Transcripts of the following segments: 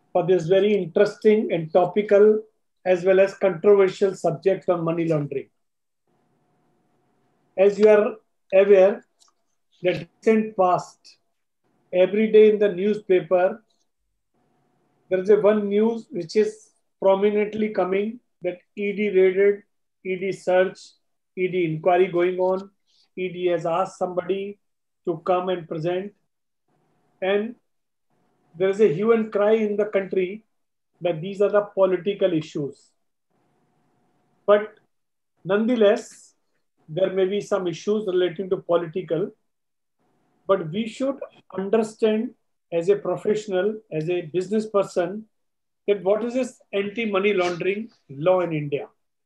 for this very interesting and topical as well as controversial subject on money laundering. As you are aware, that recent past, every day in the newspaper, there is a one news which is prominently coming that ED raided, ED search, ED inquiry going on. ED has asked somebody to come and present, and there is a hue and cry in the country that these are the political issues. But nonetheless, there may be some issues relating to political, but we should understand as a professional, as a business person, that what is this anti-money laundering law in India.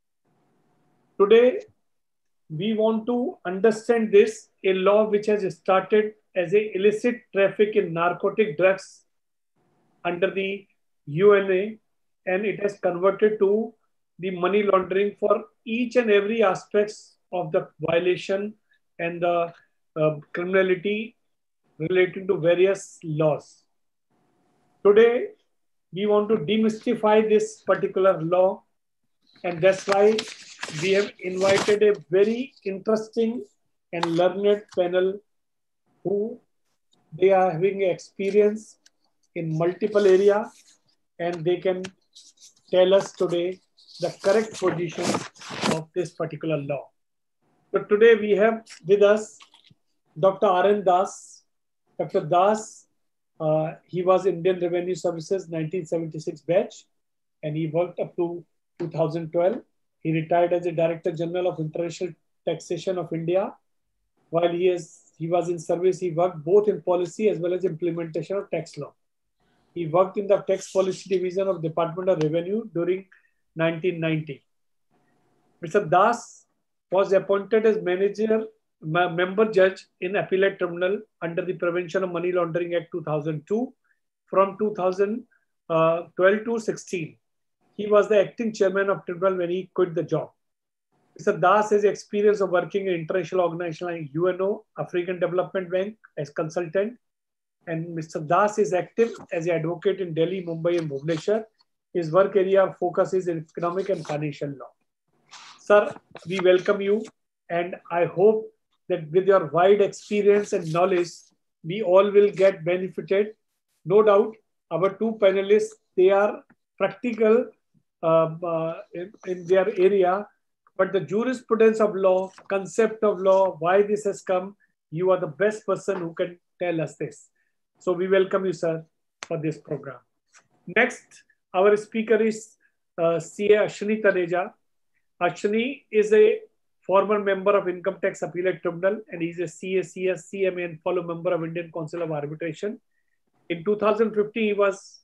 Today, we want to understand this, a law which has started as a illicit traffic in narcotic drugs under the UNA, and it has converted to the money laundering for each and every aspects of the violation and the criminality relating to various laws. Today, we want to demystify this particular law, and that's why we have invited a very interesting and learned panel who they are having experience in multiple area, and they can tell us today the correct position of this particular law. So today we have with us Dr. R.N. Das. Dr. Das, he was Indian Revenue Services 1976 batch, and he worked up to 2012. He retired as a Director General of International Taxation of India. While he was in service, he worked both in policy as well as implementation of tax law. He worked in the tax policy division of Department of Revenue during 1990. Mr. Das was appointed as member judge in Appellate Tribunal under the Prevention of Money Laundering Act 2002 from 2012 to 16. He was the acting chairman of tribunal when he quit the job. Mr. Das has experience of working in international organizations like UNO, African Development Bank as consultant, and Mr. Das is active as an advocate in Delhi, Mumbai, and Bhubaneswar. His work area of focus is in economic and financial law. Sir, we welcome you, and I hope that with your wide experience and knowledge, we all will get benefited. No doubt, our two panelists, they are practical in their area, but the jurisprudence of law, concept of law, why this has come, you are the best person who can tell us this. So we welcome you, sir, for this program. Next, our speaker is CA Ashwini Taneja. Ashwini is a former member of Income Tax Appellate Tribunal, and he is a CACS, CMA, and fellow member of Indian Council of Arbitration. In 2015, he was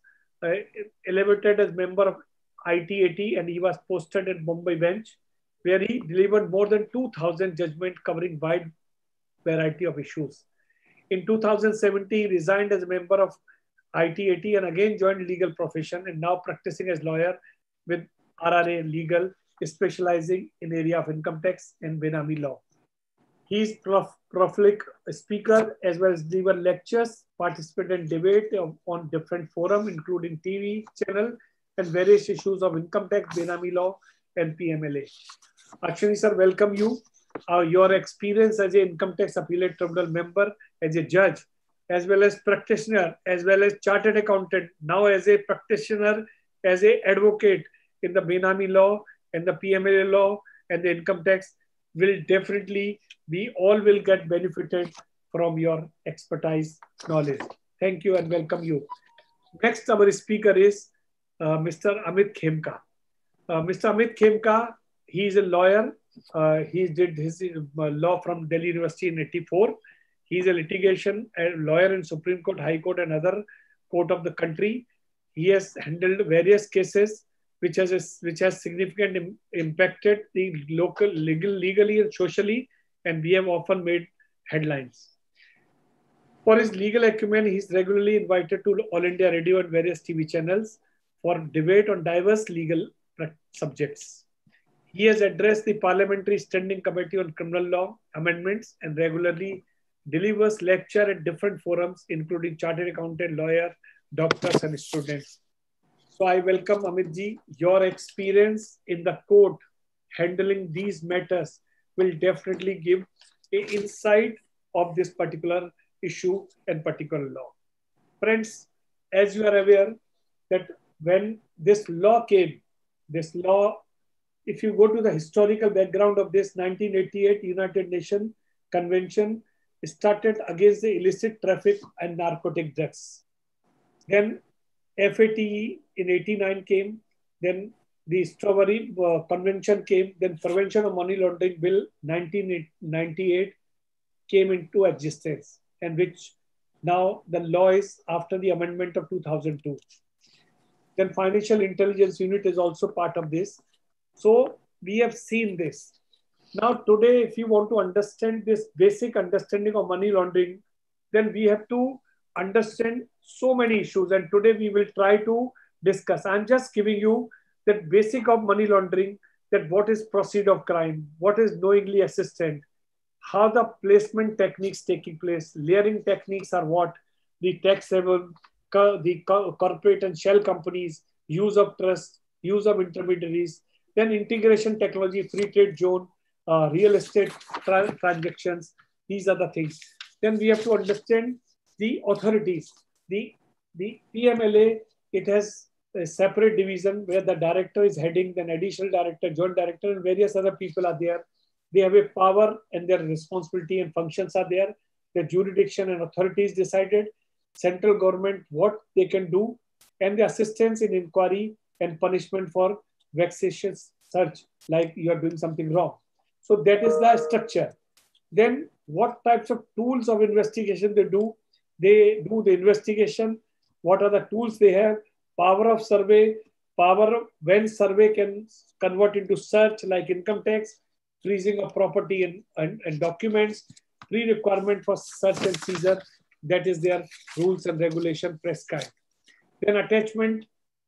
elevated as member of ITAT, and he was posted at Mumbai bench, where he delivered more than 2,000 judgments covering wide variety of issues. In 2017, he resigned as a member of ITAT and again joined legal profession, and now practicing as lawyer with RRA Legal, specializing in area of income tax and Benami law. He is prolific speaker as well as deliver lectures, participate in debate on different forums, including TV channel and various issues of income tax, Benami law, and PMLA. Ashwini sir, welcome you. Your experience as an Income Tax Appellate Tribunal member, as a judge, as well as practitioner, as well as chartered accountant, now as a practitioner, as an advocate in the Benami law and the PMLA law and the income tax, will definitely, we all will get benefited from your expertise, knowledge. Thank you and welcome you. Next, our speaker is Mr. Amit Khemka. Mr. Amit Khemka, he is a lawyer. He did his law from Delhi University in 84. He is a litigation lawyer in Supreme Court, High Court, and other court of the country. He has handled various cases which has significantly impacted the local legally and socially, and we have often made headlines. For his legal acumen, he is regularly invited to All India Radio and various TV channels for debate on diverse legal subjects. He has addressed the Parliamentary Standing Committee on Criminal Law Amendments and regularly delivers lecture at different forums, including chartered accountant, lawyer, doctors, and students. So I welcome Amit ji. Your experience in the court handling these matters will definitely give a insight of this particular issue and particular law. Friends, as you are aware that when this law came, this law, if you go to the historical background of this 1988 United Nations Convention started against the illicit traffic and narcotic drugs. Then FATE in 89 came, then the Strawberry Convention came, then Prevention of Money Laundering Bill 1998 came into existence, and which now the law is after the amendment of 2002. Then Financial Intelligence Unit is also part of this. So we have seen this. Now today, if you want to understand this basic understanding of money laundering, then we have to understand so many issues. And today we will try to discuss. I'm just giving you the basic of money laundering, that what is proceed of crime, what is knowingly assistant, how the placement techniques taking place, layering techniques are what, the tax haven, the corporate and shell companies, use of trust, use of intermediaries, then integration technology, free trade zone, real estate transactions. These are the things. Then we have to understand the authorities. The PMLA, it has a separate division where the director is heading, then additional director, joint director, and various other people are there. They have a power and their responsibility and functions are there. The jurisdiction and authorities decided, central government, what they can do, and the assistance in inquiry and punishment for vexatious search, like you are doing something wrong. So that is the structure. Then what types of tools of investigation they do? They do the investigation. What are the tools they have? Power of survey, power of when survey can convert into search, like income tax, freezing of property and documents, pre-requirement for search and seizure, that is their rules and regulation prescribed. Then attachment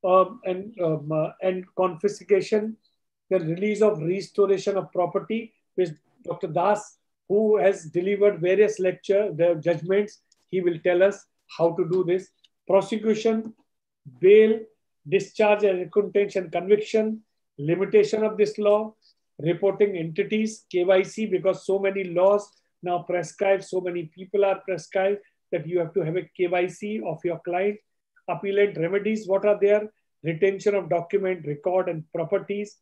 and confiscation, the release of restoration of property, which Dr. Das, who has delivered various lecture, the judgments, he will tell us how to do this. Prosecution, bail, discharge and recontention conviction, limitation of this law, reporting entities, KYC, because so many laws now prescribe, so many people are prescribed that you have to have a KYC of your client. Appellate remedies, what are there? Retention of document, record and properties,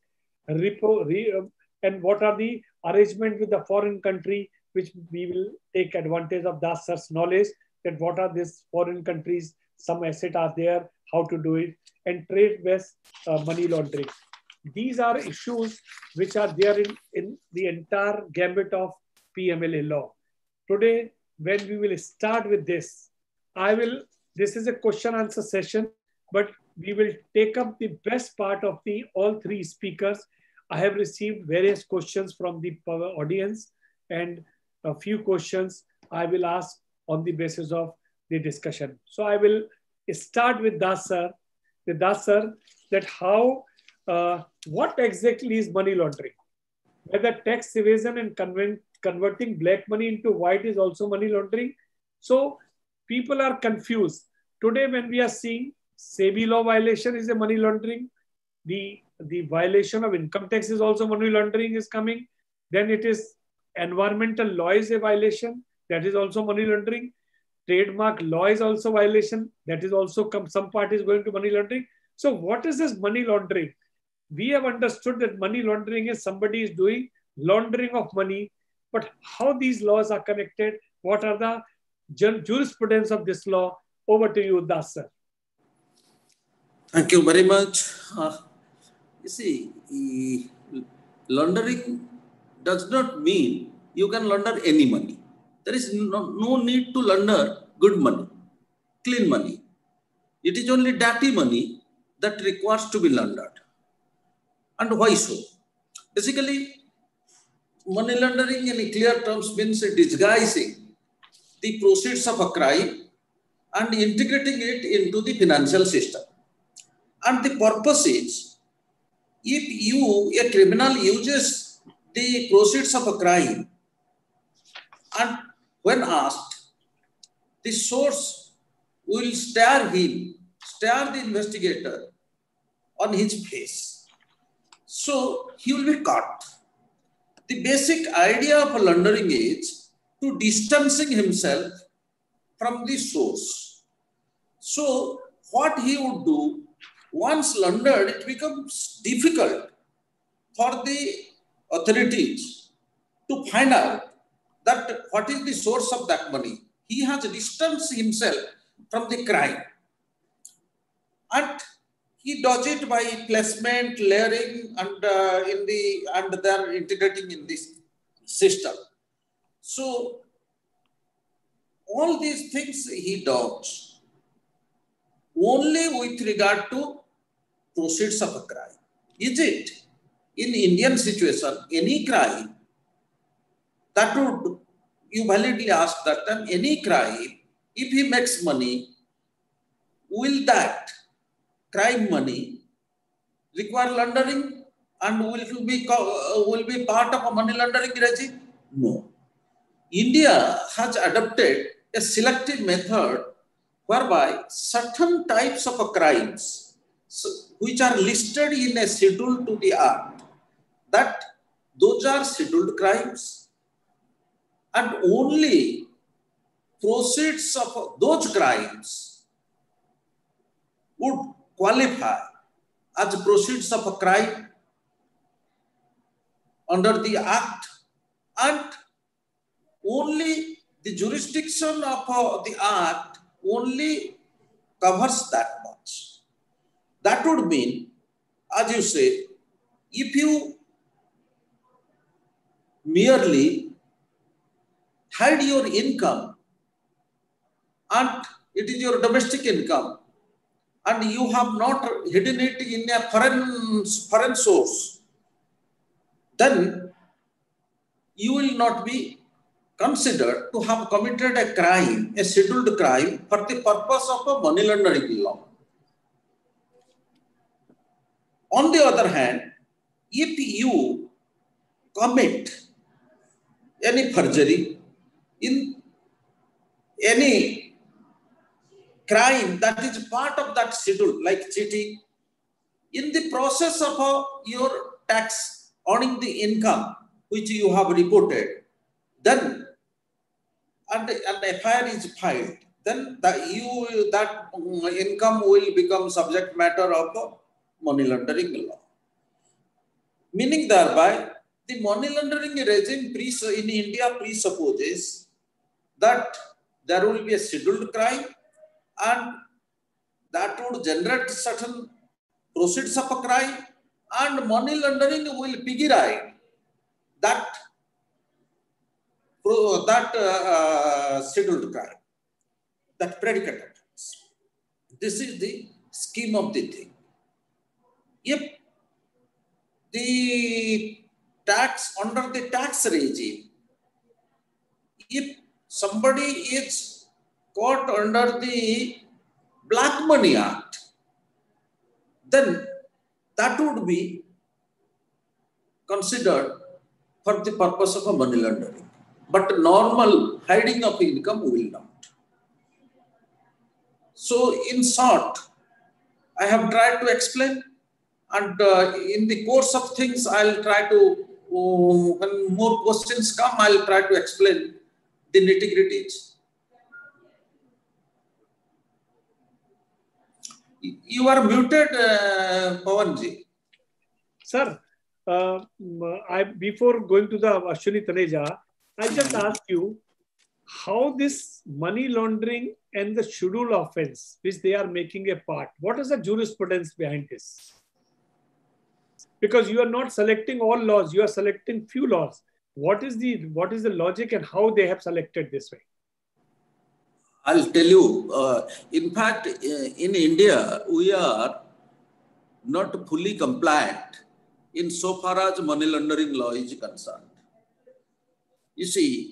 and what are the arrangement with the foreign country, which we will take advantage of Das sir's knowledge, that what are these foreign countries, some asset are there, how to do it, and trade-based money laundering. These are issues which are there in the entire gambit of PMLA law. Today, when we will start with this, this is a question answer session, but we will take up the best part of the all three speakers. I have received various questions from the audience, and a few questions I will ask on the basis of the discussion. So I will start with Das sir. With Das sir, that how, what exactly is money laundering? Whether tax evasion and converting black money into white is also money laundering. So people are confused. Today, when we are seeing SEBI law violation is a money laundering, the violation of income tax is also money laundering is coming. Then it is environmental law is a violation, that is also money laundering. Trademark law is also violation, that is also some part is going to money laundering. So what is this money laundering? We have understood that money laundering is somebody is doing laundering of money, but how these laws are connected, what are the jurisprudence of this law? Over to you, Das sir. Thank you very much. You see, laundering does not mean you can launder any money. There is no need to launder good money, clean money. It is only dirty money that requires to be laundered. And why so? Basically, money laundering in clear terms means disguising the proceeds of a crime and integrating it into the financial system. And the purpose is, if a criminal uses the proceeds of a crime, and when asked, the source will stare the investigator on his face. So he will be caught. The basic idea of laundering is to distancing himself from the source. So what he would do, once laundered, it becomes difficult for the authorities to find out that what is the source of that money. He has distanced himself from the crime. And he does it by placement, layering, and they're integrating in this system. So all these things he does only with regard to proceeds of a crime. Is it in Indian situation any crime that would, you validly ask that time, any crime, if he makes money, will that crime money require laundering and will be part of a money laundering regime? No. India has adopted a selective method whereby certain types of crimes which are listed in a schedule to the Act, that those are scheduled crimes, and only proceeds of those crimes would qualify as proceeds of a crime under the Act, and only the jurisdiction of the Act only covers that much. That would mean, as you say, if you merely hide your income and it is your domestic income and you have not hidden it in a foreign source, then you will not be considered to have committed a crime, a scheduled crime, for the purpose of a money laundering law. On the other hand, if you commit any perjury in any crime that is part of that schedule, like cheating, in the process of your tax earning the income which you have reported, then and an FIR is filed, then that income will become subject matter of money laundering law. Meaning thereby, the money laundering regime in India presupposes that there will be a scheduled crime and that would generate certain proceeds of a crime, and money laundering will piggy ride that scheduled crime, that predicate offense. This is the scheme of the thing. If the tax, under the tax regime, if somebody is caught under the Black Money Act, then that would be considered for the purpose of a money laundering. But normal hiding of income will not. So in short, I have tried to explain, and in the course of things, I'll try to, when more questions come, I'll try to explain the nitty-gritties. You are muted, Pawanji. Sir, before going to the Ashwini Taneja, I just ask you how this money laundering and the schedule offense, which they are making a part, what is the jurisprudence behind this? Because you are not selecting all laws, you are selecting few laws. What is the logic and how they have selected this way? I'll tell you, in fact, in India, we are not fully compliant in so far as money laundering law is concerned. You see,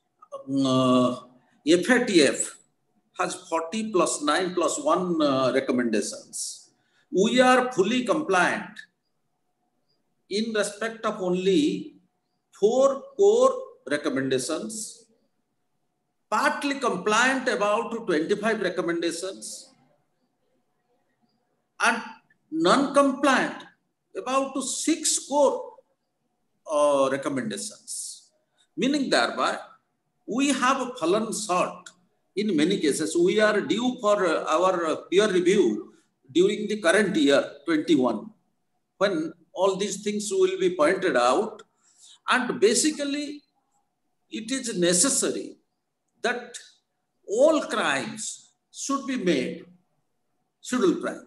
FATF has 40 plus 9 plus 1 recommendations. We are fully compliant in respect of only 4 core recommendations, partly compliant about 25 recommendations, and non-compliant about to 6 core recommendations, meaning thereby we have fallen short. In many cases, we are due for our peer review during the current year 21, when all these things will be pointed out. And basically, it is necessary that all crimes should be made scheduled crime.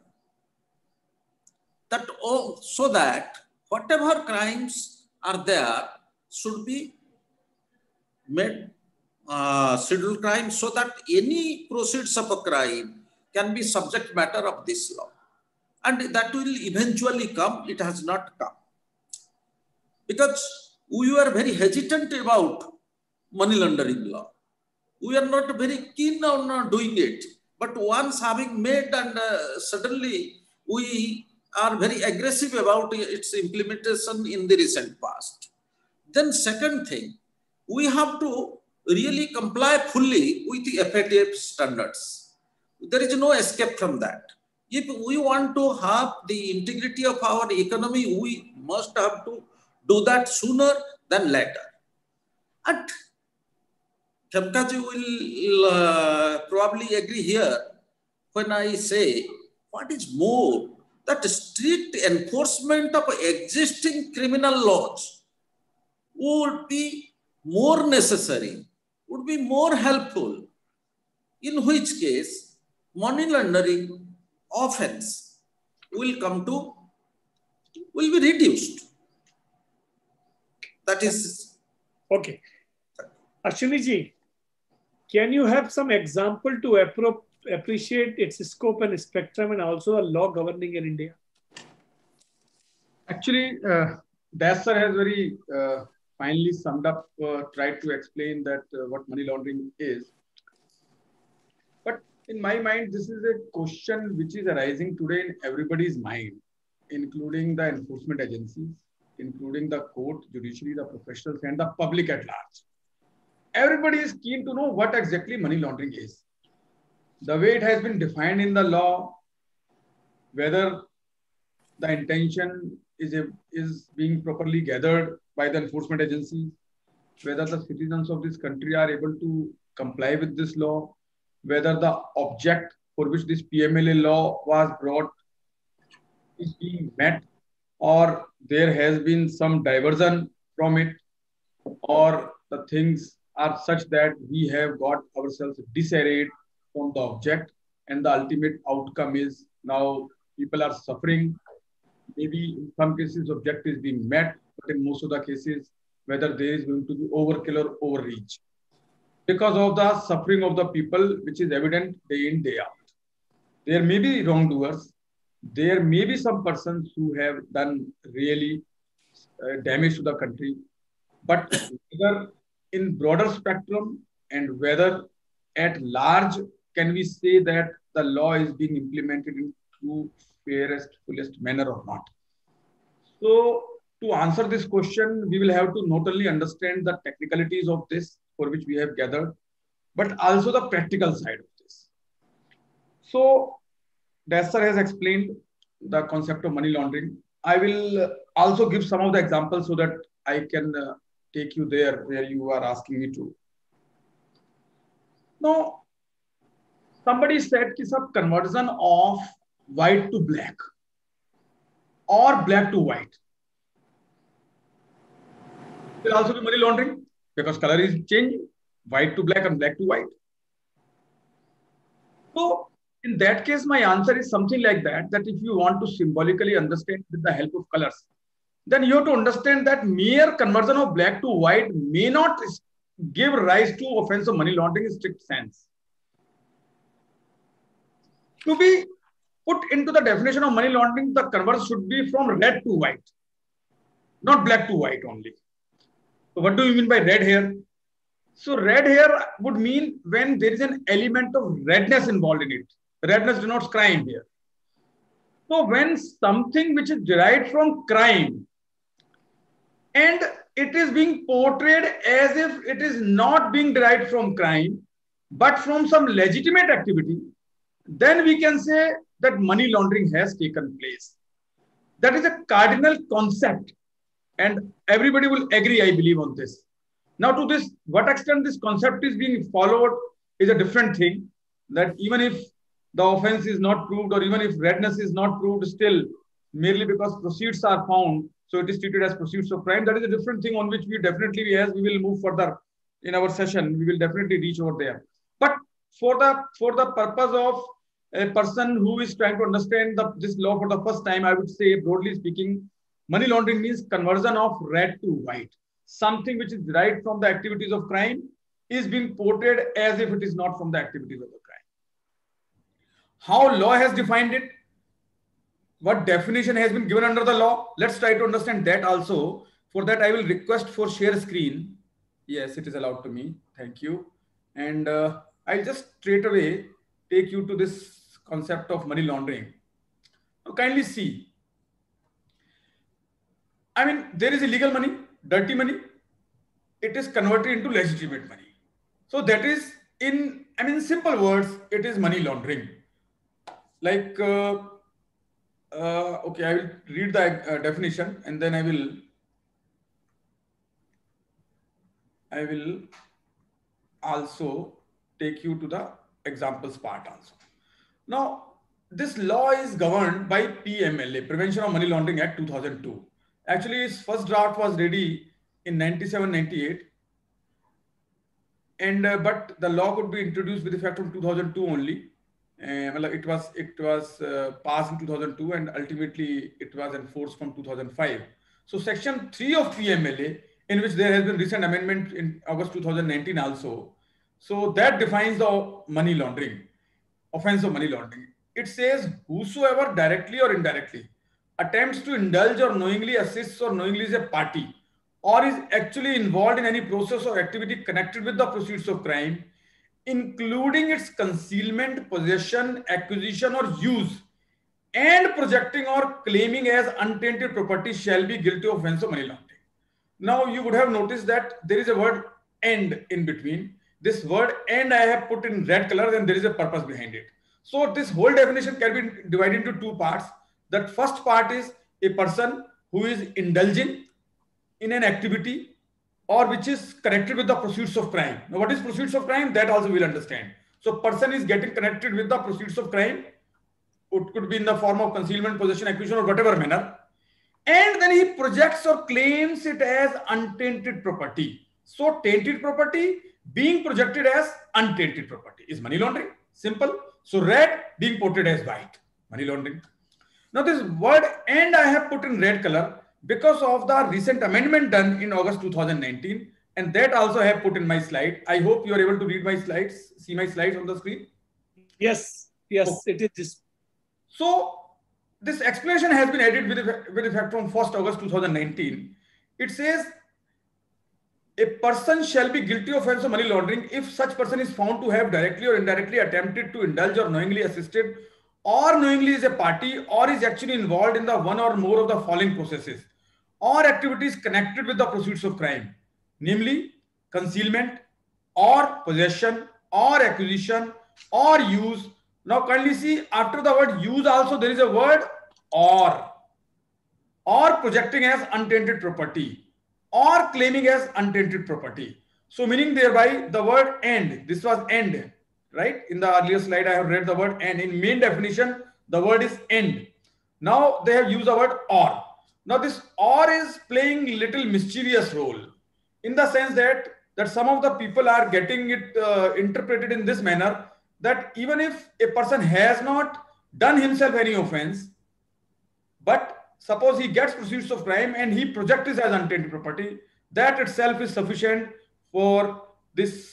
That all, so that whatever crimes are there should be made scheduled crime, so that any proceeds of a crime can be subject matter of this law. And that will eventually come. It has not come. Because we were very hesitant about money laundering law. We are not very keen on doing it. But once having made, and suddenly we are very aggressive about its implementation in the recent past. Then second thing, we have to really comply fully with the FATF standards. There is no escape from that. If we want to have the integrity of our economy, we must have to do that sooner than later. And Khemkaji will probably agree here when I say, what is more, that strict enforcement of existing criminal laws would be more necessary, would be more helpful, in which case money laundering offense will be reduced. That is okay. Ashwini ji, can you have some example to appreciate its scope and spectrum, and also a law governing in India? Actually, Das sir has very finally summed up, tried to explain that what money laundering is. But in my mind, this is a question which is arising today in everybody's mind, including the enforcement agencies, including the court, judiciary, the professionals, and the public at large. Everybody is keen to know what exactly money laundering is. The way it has been defined in the law, whether the intention is being properly gathered by the enforcement agencies, whether the citizens of this country are able to comply with this law, whether the object for which this PMLA law was brought is being met, or there has been some diversion from it, or the things are such that we have got ourselves disarrayed from the object, and the ultimate outcome is now people are suffering. Maybe in some cases object is being met, but in most of the cases, whether there is going to be overkill or overreach because of the suffering of the people, which is evident day in, day out. There may be wrongdoers. There may be some persons who have done really damage to the country, but whether in broader spectrum and whether at large can we say that the law is being implemented in true, fairest, fullest manner or not. So to answer this question, we will have to not only understand the technicalities of this for which we have gathered, but also the practical side of this. So Das sir has explained the concept of money laundering. I will also give some of the examples so that I can take you there where you are asking me to. Now, somebody said कि सब conversion of white to black or black to white will also be money laundering because color is changing, white to black and black to white. So in that case, my answer is something like that, that if you want to symbolically understand with the help of colors, then you have to understand that mere conversion of black to white may not give rise to offense of money laundering in strict sense. To be put into the definition of money laundering, the conversion should be from red to white, not black to white only. So what do you mean by red here? So red here would mean when there is an element of redness involved in it. Redness denotes crime here. So when something which is derived from crime and it is being portrayed as if it is not being derived from crime, but from some legitimate activity, then we can say that money laundering has taken place. That is a cardinal concept, and everybody will agree, I believe, on this. Now, to this, what extent this concept is being followed is a different thing. That even if the offense is not proved, or even if redness is not proved, still merely because proceeds are found, so it is treated as proceeds of crime. That is a different thing on which we definitely, as we will move further in our session, we will definitely reach over there. But for the purpose of a person who is trying to understand this law for the first time, I would say, broadly speaking, money laundering means conversion of red to white. Something which is derived from the activities of crime is being portrayed as if it is not from the activities of the crime. How law has defined it, what definition has been given under the law, let's try to understand that also. For that, I will request for share screen. Yes, it is allowed to me. Thank you. And I'll just straight away take you to this concept of money laundering. Now, kindly see. I mean, there is illegal money, dirty money. It is converted into legitimate money. So that is, in simple words, it is money laundering. Like, okay, I will read the definition, and then I will also take you to the examples part also. Now, this law is governed by PMLA, Prevention of Money Laundering Act 2002. Actually, its first draft was ready in 97-98, and but the law could be introduced with effect from 2002 only. It was passed in 2002, and ultimately it was enforced from 2005. So Section 3 of PMLA, in which there has been recent amendment in August 2019 also, so that defines the money laundering, offense of money laundering. It says, whosoever directly or indirectly attempts to indulge or knowingly assists or knowingly is a party or is actually involved in any process or activity connected with the proceeds of crime, including its concealment, possession, acquisition, or use, and projecting or claiming as untainted property, shall be guilty of offense of money laundering. Now, you would have noticed that there is a word "and" in between. This word "and" I have put in red color, and there is a purpose behind it. So this whole definition can be divided into two parts. That first part is a person who is indulging in an activity or which is connected with the pursuits of crime. Now, what is pursuits of crime? That also we'll understand. So person is getting connected with the pursuits of crime. It could be in the form of concealment, possession, acquisition, or whatever manner. And then he projects or claims it as untainted property. So tainted property being projected as untainted property is money laundering. Simple. So red being portrayed as white. Money laundering. Now this word "and" I have put in red color because of the recent amendment done in August 2019, and that also I have put in my slide. I hope you are able to read my slides, see my slides on the screen. Yes, it is. So this explanation has been added with effect from 1st August 2019. It says, a person shall be guilty of offense of money laundering if such person is found to have directly or indirectly attempted to indulge or knowingly assisted or knowingly is a party or is actually involved in the one or more of the following processes or activities connected with the pursuits of crime, namely concealment or possession or acquisition or use. Now kindly see, after the word use also there is a word or projecting as untainted property or claiming as untainted property. So meaning thereby the word "and," this was "and," right? In the earlier slide I have read the word "and." In main definition the word is "and." Now they have used the word "or." Now this "or" is playing little mischievous role in the sense that some of the people are getting it interpreted in this manner, that even if a person has not done himself any offense, but suppose he gets proceeds of crime and he projects it as untainted property, that itself is sufficient for this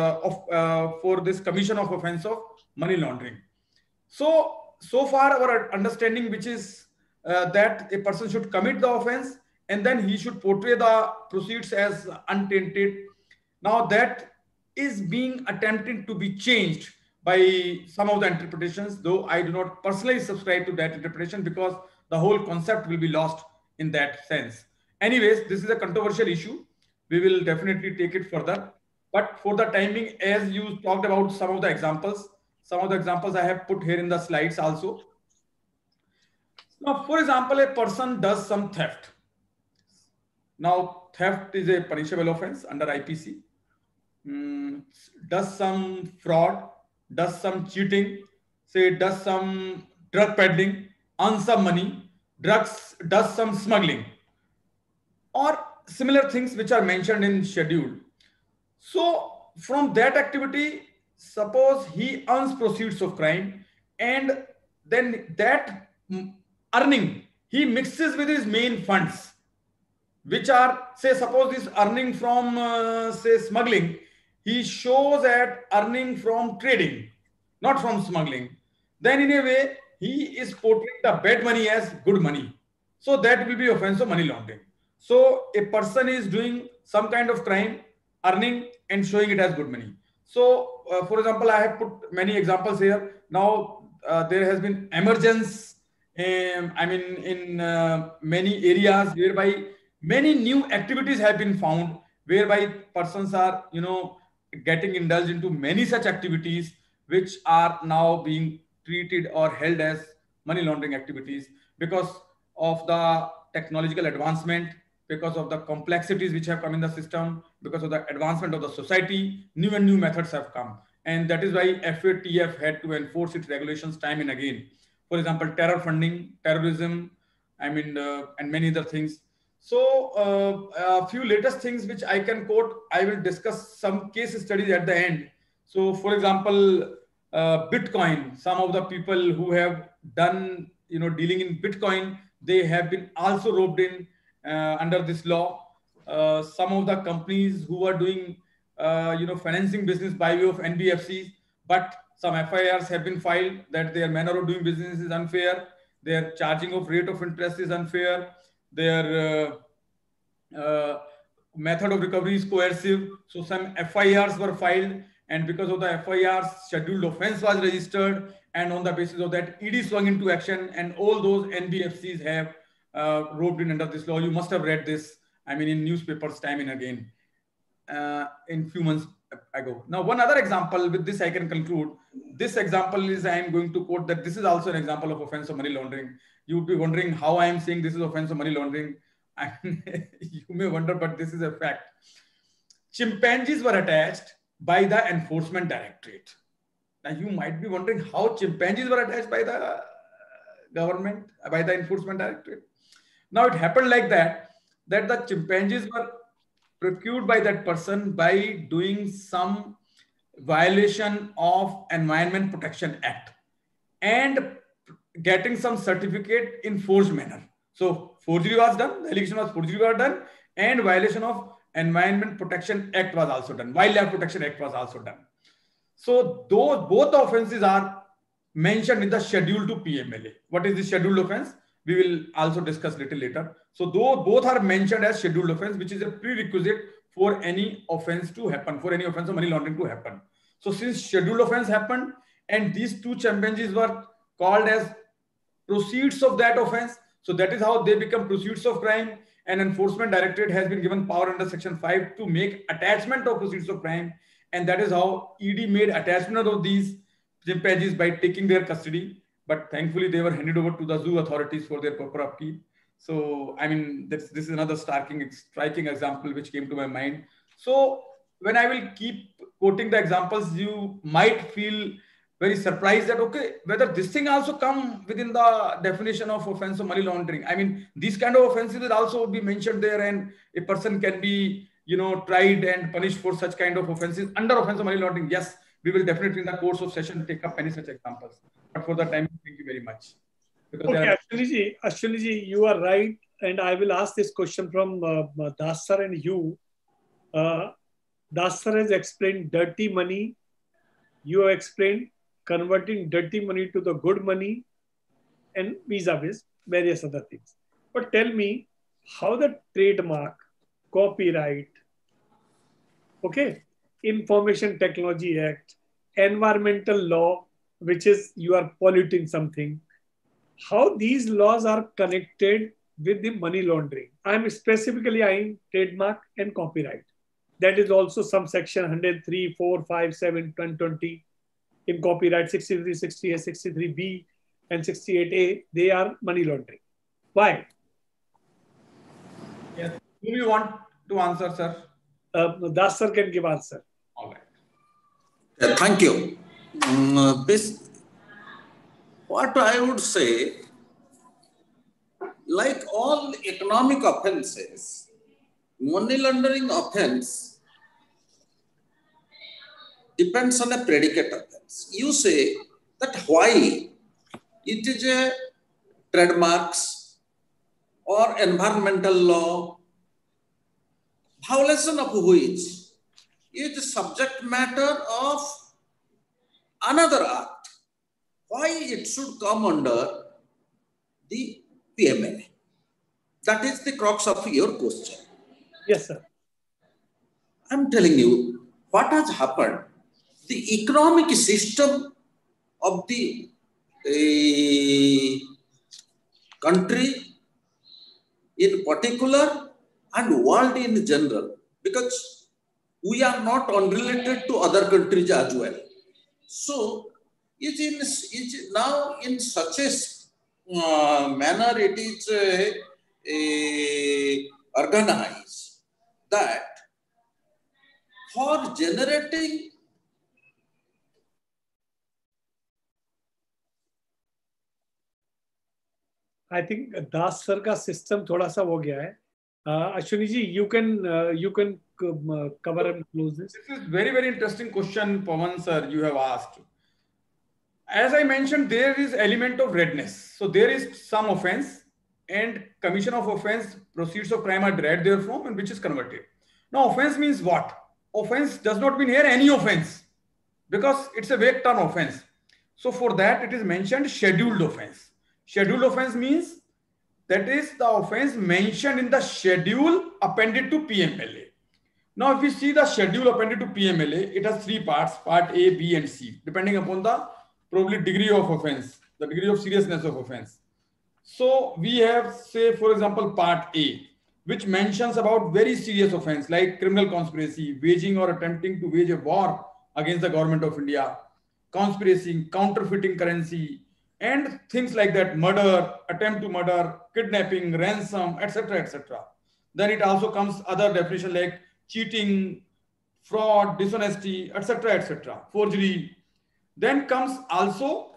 commission of offense of money laundering. So far our understanding, which is that a person should commit the offense and then he should portray the proceeds as untainted. Now that is being attempted to be changed by some of the interpretations, though I do not personally subscribe to that interpretation because the whole concept will be lost in that sense. Anyways, this is a controversial issue. We will definitely take it further. But for the timing, as you talked about some of the examples I have put here in the slides also. Now, for example, a person does some theft. Now, theft is a punishable offense under IPC. Does some fraud, does some cheating, say does some drug peddling, earns some money, drugs, does some smuggling, or similar things which are mentioned in schedule. So from that activity, suppose he earns proceeds of crime, and then that earning he mixes with his main funds, which are, say, suppose this earning from say smuggling, he shows at earning from trading, not from smuggling. Then in a way he is portraying the bad money as good money, so that will be offense of money laundering. So a person is doing some kind of crime, earning and showing it as good money. So for example, I have put many examples here. Now there has been emergence, I mean, in many areas whereby many new activities have been found, whereby persons are, getting indulged into many such activities which are now being treated or held as money laundering activities because of the technological advancement, because of the complexities which have come in the system, because of the advancement of the society. New and new methods have come, and that is why FATF had to enforce its regulations time and again. For example, terror funding, terrorism, and many other things. So a few latest things which I can quote, I will discuss some case studies at the end. So for example, Bitcoin, some of the people who have done, dealing in Bitcoin, they have been also roped in under this law. Some of the companies who are doing, financing business by way of NBFCs, but some FIRs have been filed that their manner of doing business is unfair, their charging of rate of interest is unfair, their method of recovery is coercive. So some FIRs were filed, and because of the FIRs, scheduled offense was registered, and on the basis of that, ED swung into action, and all those NBFCs have roped in under this law. You must have read this, in newspapers time and again in few months ago. Now, one other example, with this I can conclude. This example is, I am going to quote that this is also an example of offense of money laundering. You would be wondering how I am saying this is offense of money laundering. You may wonder, but this is a fact. Chimpanzees were attached by the Enforcement Directorate. Now, you might be wondering how chimpanzees were attached by the government, by the Enforcement Directorate. Now, it happened like that the chimpanzees were procured by that person by doing some violation of Environment Protection Act and getting some certificate in forged manner. So forgery was done, the allegation was forgery was done, and violation of Environment Protection Act was also done. Wildlife Protection Act was also done. So those both offenses are mentioned in the schedule to PMLA. What is the scheduled offense? We will also discuss little later. So both are mentioned as scheduled offense, which is a prerequisite for any offense to happen, for any offense of money laundering to happen. So since scheduled offense happened and these two chimpanzees were called as proceeds of that offense, so that is how they become proceeds of crime, and Enforcement Directorate has been given power under Section 5 to make attachment of proceeds of crime, and that is how ED made attachment of these chimpanzees by taking their custody. But thankfully, they were handed over to the zoo authorities for their proper upkeep. So, this is another striking example which came to my mind. So, when I will keep quoting the examples, you might feel very surprised that, okay, whether this thing also come within the definition of offense of money laundering. These kind of offenses will also be mentioned there, and a person can be, tried and punished for such kind of offenses under offense of money laundering. Yes, we will definitely in the course of session take up many such examples. But for the time, thank you very much. Okay, Ashwini, you are right. And I will ask this question from Das sir and you. Das sir has explained dirty money. You have explained converting dirty money to the good money and vis-a-vis various other things. But tell me how the trademark, copyright, okay, Information Technology Act, environmental law, which is you are polluting something, how these laws are connected with the money laundering. I'm specifically eyeing trademark and copyright. That is also some section 103, 4, 5, 7, 20 in copyright, 63, 60, 63B. and 68A, they are money laundering. Why? Yes. Who do you want to answer, sir? Das sir can give answer. All right. Thank you. What I would say, like all economic offenses, money laundering offense depends on a predicate offense. You say that why it is a trademarks or environmental law, violation of which is the subject matter of another act. Why it should come under the PMLA? That is the crux of your question. Yes, sir. I'm telling you what has happened. The economic system of the country in particular and world in general, because we are not unrelated to other countries as well. So it's now in such a manner it is organized that for generating I think Das sir का system थोड़ा सा हो गया है. Ashwini ji, you can cover and close this. This is very interesting question, Pawan sir, you have asked. As I mentioned, there is element of redness. So there is some offense and commission of offense, proceeds of crime are derived therefrom, and which is converted. Now, offense means what? Offense does not mean here any offense, because it's a vague term, offense. So for that, it is mentioned scheduled offense. Scheduled offense means that is the offense mentioned in the schedule appended to PMLA. Now, if we see the schedule appended to PMLA, it has three parts, part A, B, and C, depending upon the probably degree of offense, the degree of seriousness of offense. So we have, say, for example, part A, which mentions about very serious offense like criminal conspiracy, waging or attempting to wage a war against the government of India, conspiracy, counterfeiting currency, and things like that, murder, attempt to murder, kidnapping, ransom, etc., etc. Then it also comes other definition like cheating, fraud, dishonesty, etc., etc., forgery. Then comes also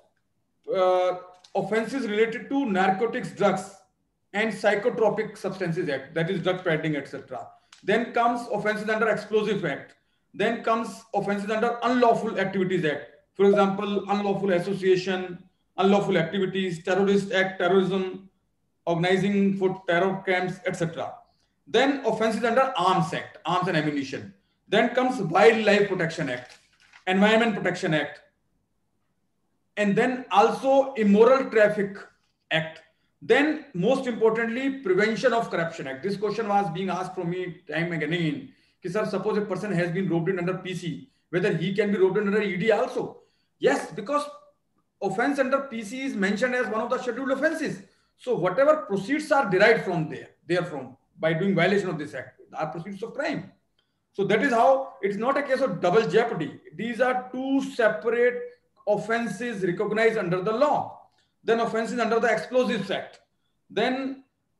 offenses related to narcotics, drugs, and psychotropic substances act, that is drug peddling, etc. Then comes offenses under explosive act. Then comes offenses under unlawful activities act. For example, unlawful association, unlawful activities, terrorist act, terrorism, organizing for terror camps, etc. Then offenses under arms act, arms and ammunition. Then comes wildlife protection act, environment protection act, and then also immoral traffic act. Then most importantly, prevention of corruption act. This question was being asked from me time and again. Sir, suppose a person has been roped in under PC, whether he can be roped in under ED also. Yes, because offense under PC is mentioned as one of the scheduled offenses. So whatever proceeds are derived from therefrom by doing violation of this act are proceeds of crime. So that is how it's not a case of double jeopardy. These are two separate offenses recognized under the law. Then offenses under the Explosives Act. Then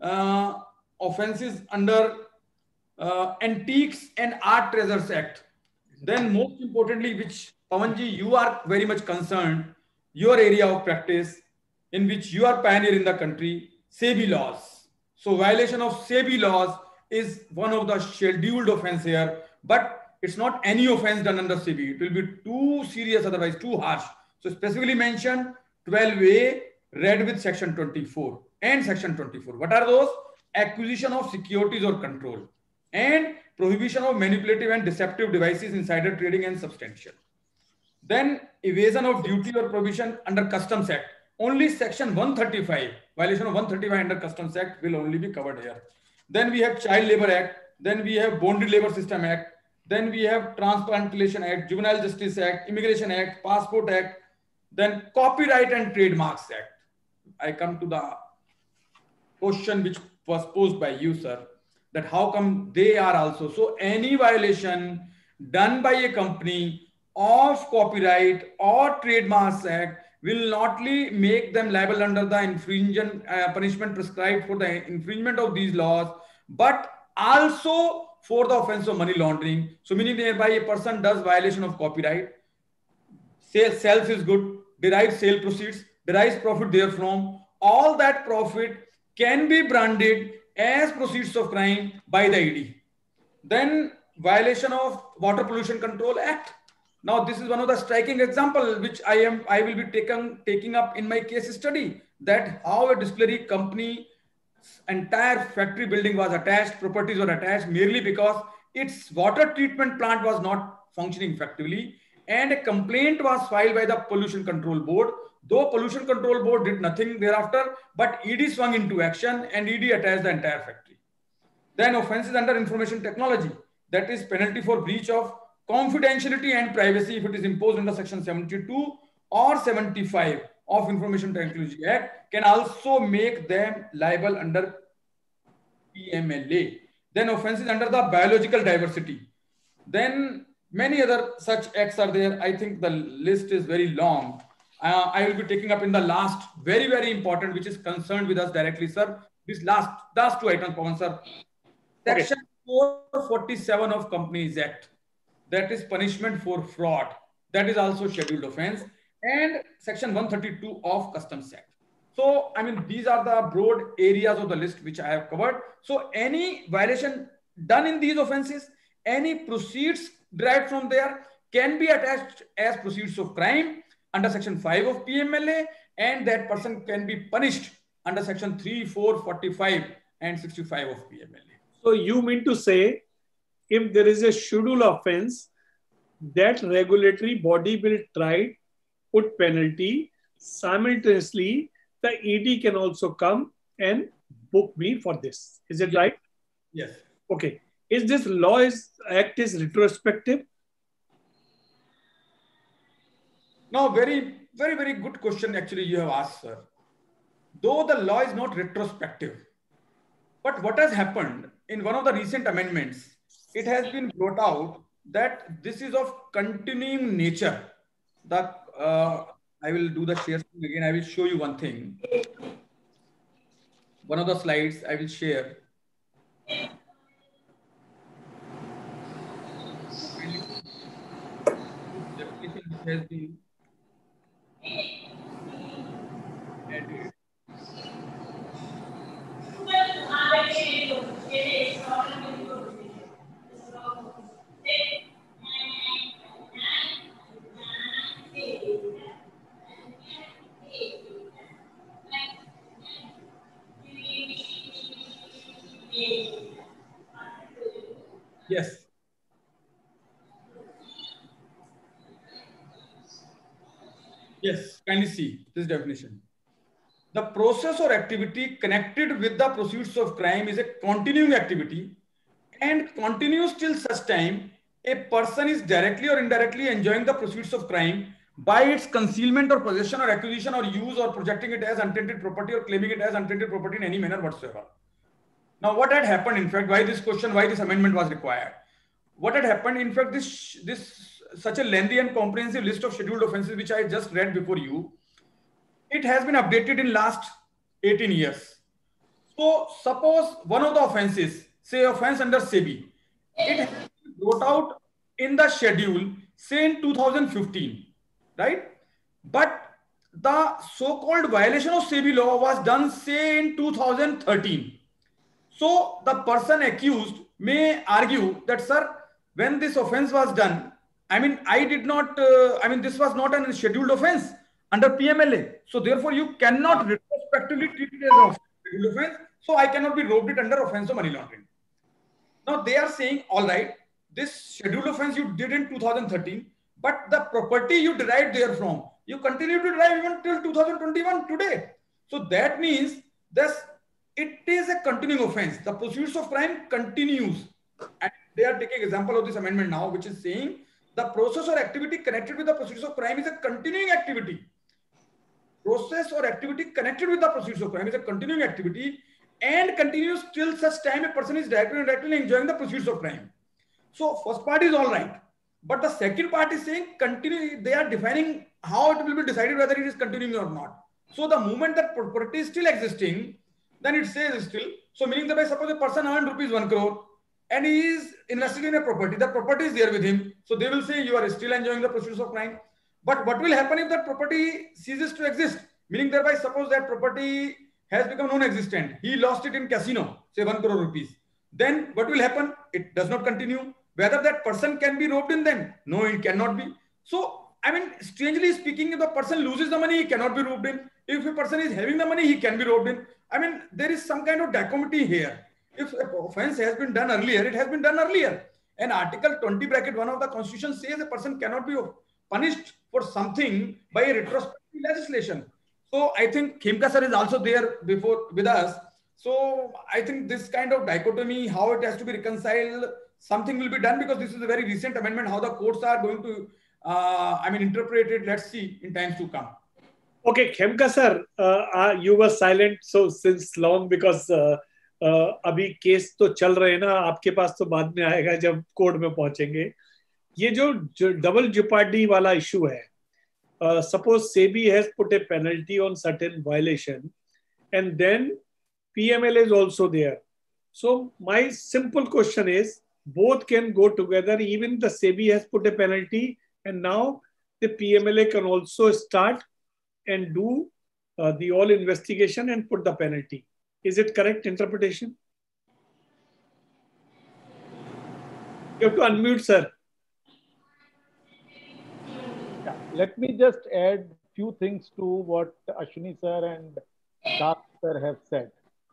offenses under Antiques and Art Treasures Act. Then most importantly, which Pawanji, you are very much concerned, your area of practice in which you are pioneer in the country, SEBI laws. So violation of SEBI laws is one of the scheduled offense here, but it's not any offense done under SEBI. It will be too serious, otherwise too harsh. So specifically mentioned 12A read with section 24 and section 24. What are those? Acquisition of securities or control and prohibition of manipulative and deceptive devices, insider trading and substantial. Then evasion of duty or provision under Customs Act. Only section 135, violation of 135 under Customs Act will only be covered here. Then we have Child Labor Act. Then we have Bonded Labor System Act. Then we have Transplantation Act, Juvenile Justice Act, Immigration Act, Passport Act. Then Copyright and Trademarks Act. I come to the question which was posed by you, sir, that how come they are also. So any violation done by a company of Copyright or Trademarks Act will notly make them liable under the infringement punishment prescribed for the infringement of these laws, but also for the offense of money laundering. So meaning thereby a person does violation of copyright, sells his good, derives sale proceeds, derives profit therefrom. All that profit can be branded as proceeds of crime by the ED. Then violation of Water Pollution Control Act. Now this is one of the striking example which I will be taking up in my case study, that how a distillery company entire factory building was attached, properties were attached merely because its water treatment plant was not functioning effectively, and a complaint was filed by the Pollution Control Board. Though Pollution Control Board did nothing thereafter, but ED swung into action and ED attached the entire factory. Then offenses under information technology, that is penalty for breach of confidentiality and privacy if it is imposed under section 72 or 75 of Information Technology Act, can also make them liable under PMLA. Then offenses under the biological diversity. Then many other such acts are there. I think the list is very long. I will be taking up in the last, very, very important, which is concerned with us directly, sir. This last two items, Pawan, sir. Section 447 of Companies Act, that is punishment for fraud. That is also scheduled offense. And section 132 of Customs Act. So, I mean, these are the broad areas of the list which I have covered. So any violation done in these offenses, any proceeds derived from there can be attached as proceeds of crime under section 5 of PMLA, and that person can be punished under section 3, 4, 45 and 65 of PMLA. So you mean to say, if there is a schedule offense, that regulatory body will try, put penalty, simultaneously the ED can also come and book me for this. Is it right? Yes. Okay. Is this act is retrospective? No, very, very, very good question actually you have asked, sir. Though the law is not retrospective, but what has happened in one of the recent amendments, it has been brought out that this is of continuing nature. I will do the share screen again. I will show you one thing. One of the slides I will share. Definition which has been added. Yes. Yes, kindly see this definition. The process or activity connected with the proceeds of crime is a continuing activity and continues till such time a person is directly or indirectly enjoying the proceeds of crime by its concealment or possession or acquisition or use or projecting it as untainted property or claiming it as untainted property in any manner whatsoever. Now, what had happened, in fact, why this amendment was required? What had happened, in fact, such a lengthy and comprehensive list of scheduled offenses, which I just read before you, it has been updated in last 18 years. So suppose one of the offenses, say offense under SEBI, it has been brought out in the schedule, say in 2015, right? But the so-called violation of SEBI law was done, say, in 2013. So the person accused may argue that, sir, when this offense was done, I mean, this was not a scheduled offense under PMLA. So therefore, you cannot retrospectively treat it as a scheduled offense. So I cannot be roped it under offense of money laundering. Now they are saying, all right, this scheduled offense you did in 2013, but the property you derived therefrom, you continue to derive even till 2021 today. So that means it is a continuing offense. The pursuits of crime continues. And they are taking example of this amendment now, which is saying the process or activity connected with the pursuits of crime is a continuing activity. Process or activity connected with the pursuits of crime is a continuing activity and continues till such time a person is directly enjoying the pursuits of crime. So first part is all right. But the second part is saying continue. They are defining how it will be decided whether it is continuing or not. So the moment that property is still existing, then it says still. So meaning that, suppose a person earned rupees 1 crore and he is invested in a property. The property is there with him. So they will say you are still enjoying the proceeds of crime. But what will happen if that property ceases to exist? Meaning thereby, suppose that property has become non-existent. He lost it in casino, say 1 crore rupees. Then what will happen? It does not continue. Whether that person can be robbed in then? No, it cannot be. So, I mean, strangely speaking, if the person loses the money, he cannot be robbed in. If a person is having the money, he can be robbed in. I mean, there is some kind of dichotomy here. If an offense has been done earlier, it has been done earlier. And Article 20 bracket 1 of the Constitution says a person cannot be punished for something by a retrospective legislation. So I think Khemka sir is also there before with us. So I think this kind of dichotomy, how it has to be reconciled, something will be done because this is a very recent amendment. How the courts are going to, interpret it. Let's see in times to come. Okay, Khemka sir, you were silent so since long because अभी case तो चल रहे हैं ना, आपके पास तो बाद में आएगा जब कोर्ट में पहुंचेंगे. ये जो डबल जेपार्डी वाला इशू है, suppose SEBI has put a penalty on certain violation and then PML is also there. So my simple question is, both can go together. Even the SEBI has put a penalty and now the PMLA can also start and do the all investigation and put the penalty. Is it correct interpretation? You have to unmute, sir. Yeah, let me just add few things to what Ashwini sir and Das sir have said.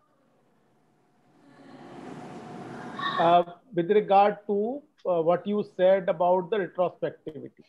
With regard to what you said about the retrospectivity.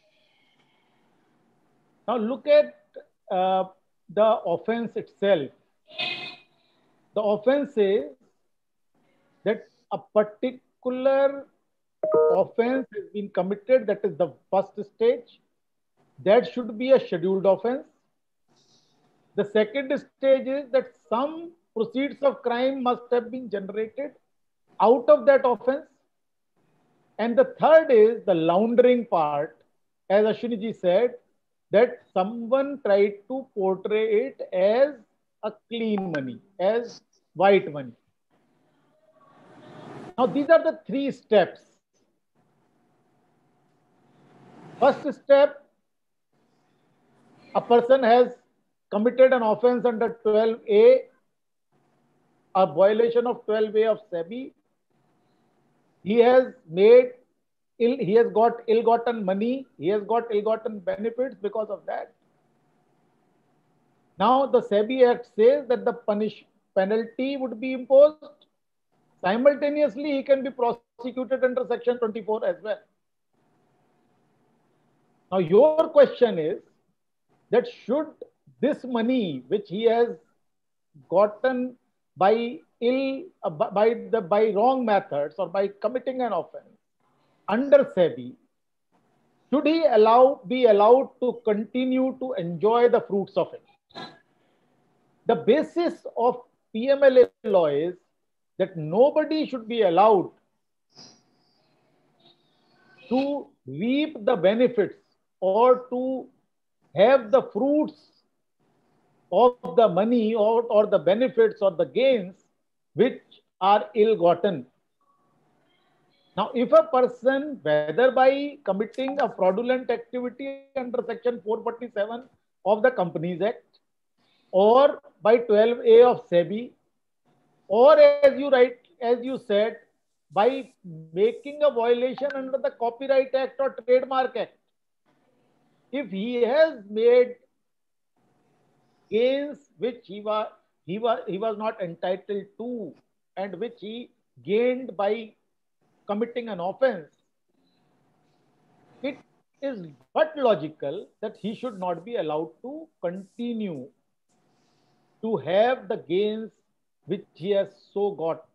Now look at the offense itself. The offense is that a particular offense has been committed, that is the first stage. That should be a scheduled offense. The second stage is that some proceeds of crime must have been generated out of that offense. And the third is the laundering part, as Ashwini ji said, that someone tried to portray it as a clean money, as white money. Now, these are the three steps. First step, a person has committed an offense under 12A, a violation of 12A of SEBI. He has got ill-gotten money, he has got ill-gotten benefits because of that. Now the SEBI Act says that the penalty would be imposed. Simultaneously, he can be prosecuted under Section 24 as well. Now your question is that should this money which he has gotten by wrong methods or by committing an offense under SEBI, should he be allowed to continue to enjoy the fruits of it? The basis of PMLA law is that nobody should be allowed to reap the benefits or to have the fruits of the money or the benefits or the gains which are ill-gotten. Now, if a person, whether by committing a fraudulent activity under Section 447 of the Companies Act, or by 12A of SEBI, or as you said, by making a violation under the Copyright Act or Trademark Act, if he has made gains which he was not entitled to and which he gained by committing an offense, it is but logical that he should not be allowed to continue to have the gains which he has so got.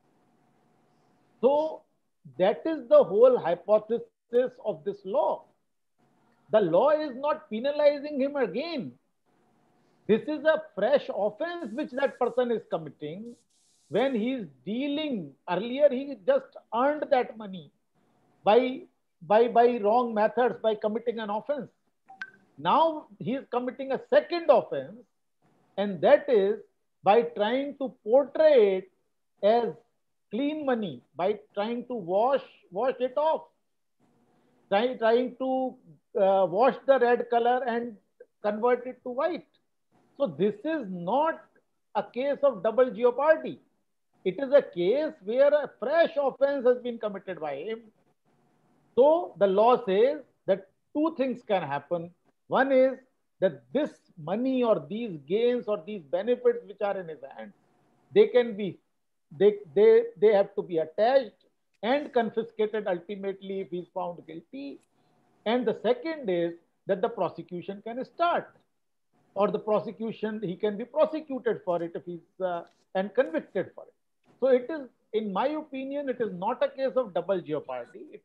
So that is the whole hypothesis of this law. The law is not penalizing him again. This is a fresh offense which that person is committing. When he is dealing, earlier he just earned that money by by wrong methods by committing an offense. Now he is committing a second offense, and that is by trying to portray it as clean money, by trying to wash it off, trying to wash the red color and convert it to white. So this is not a case of double jeopardy. It is a case where a fresh offense has been committed by him. So the law says that two things can happen. One is that this money or these gains or these benefits which are in his hand, they can be, they have to be attached and confiscated ultimately if he is found guilty. And the second is that the prosecution can start, or the prosecution, he can be prosecuted for it if he's and convicted for it. So it is, in my opinion, it is not a case of double jeopardy. It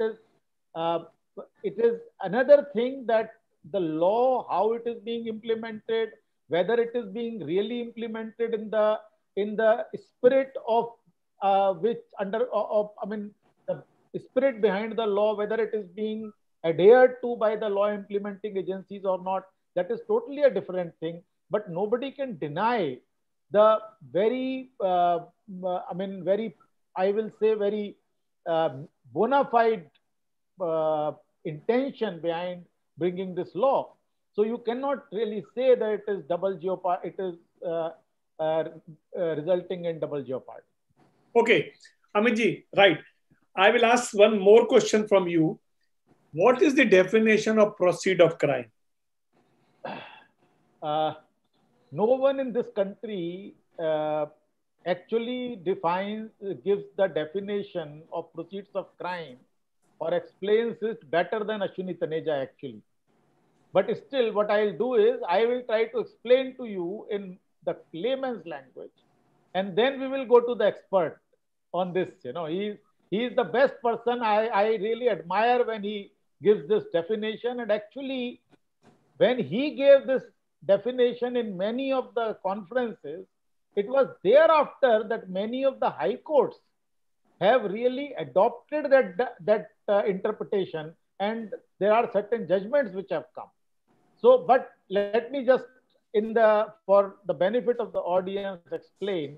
is another thing that the law, how it is being implemented, whether it is being really implemented in the spirit of which under of, I mean, the spirit behind the law, whether it is being adhered to by the law implementing agencies or not, that is totally a different thing. But nobody can deny the very, very, I will say, very bona fide intention behind bringing this law. So you cannot really say that it is double jeopardy, it is resulting in double jeopardy. Okay, Amitji, right. I will ask one more question from you. What is the definition of proceed of crime? No one in this country actually gives the definition of proceeds of crime or explains it better than Ashwini Taneja actually. But still, what I'll do is I will try to explain to you in the layman's language, and then we will go to the expert on this. You know, he is the best person. I really admire when he gives this definition, and actually, when he gave this definition in many of the conferences, it was thereafter that many of the high courts have really adopted that interpretation, and there are certain judgments which have come. So, but let me just, for the benefit of the audience, explain.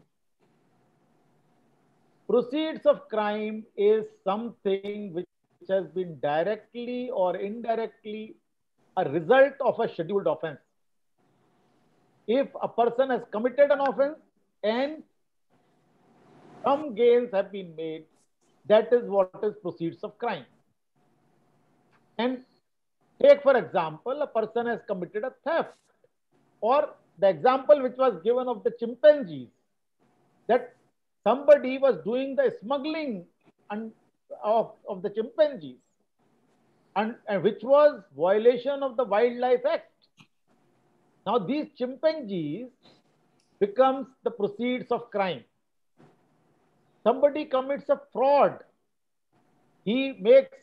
Proceeds of crime is something which has been directly or indirectly a result of a scheduled offense. If a person has committed an offense and some gains have been made, that is what is proceeds of crime. And take, for example, a person has committed a theft, or the example which was given of the chimpanzees, that somebody was doing the smuggling of the chimpanzees, and which was violation of the Wildlife Act. Now these chimpanzees becomes the proceeds of crime. Somebody commits a fraud. He makes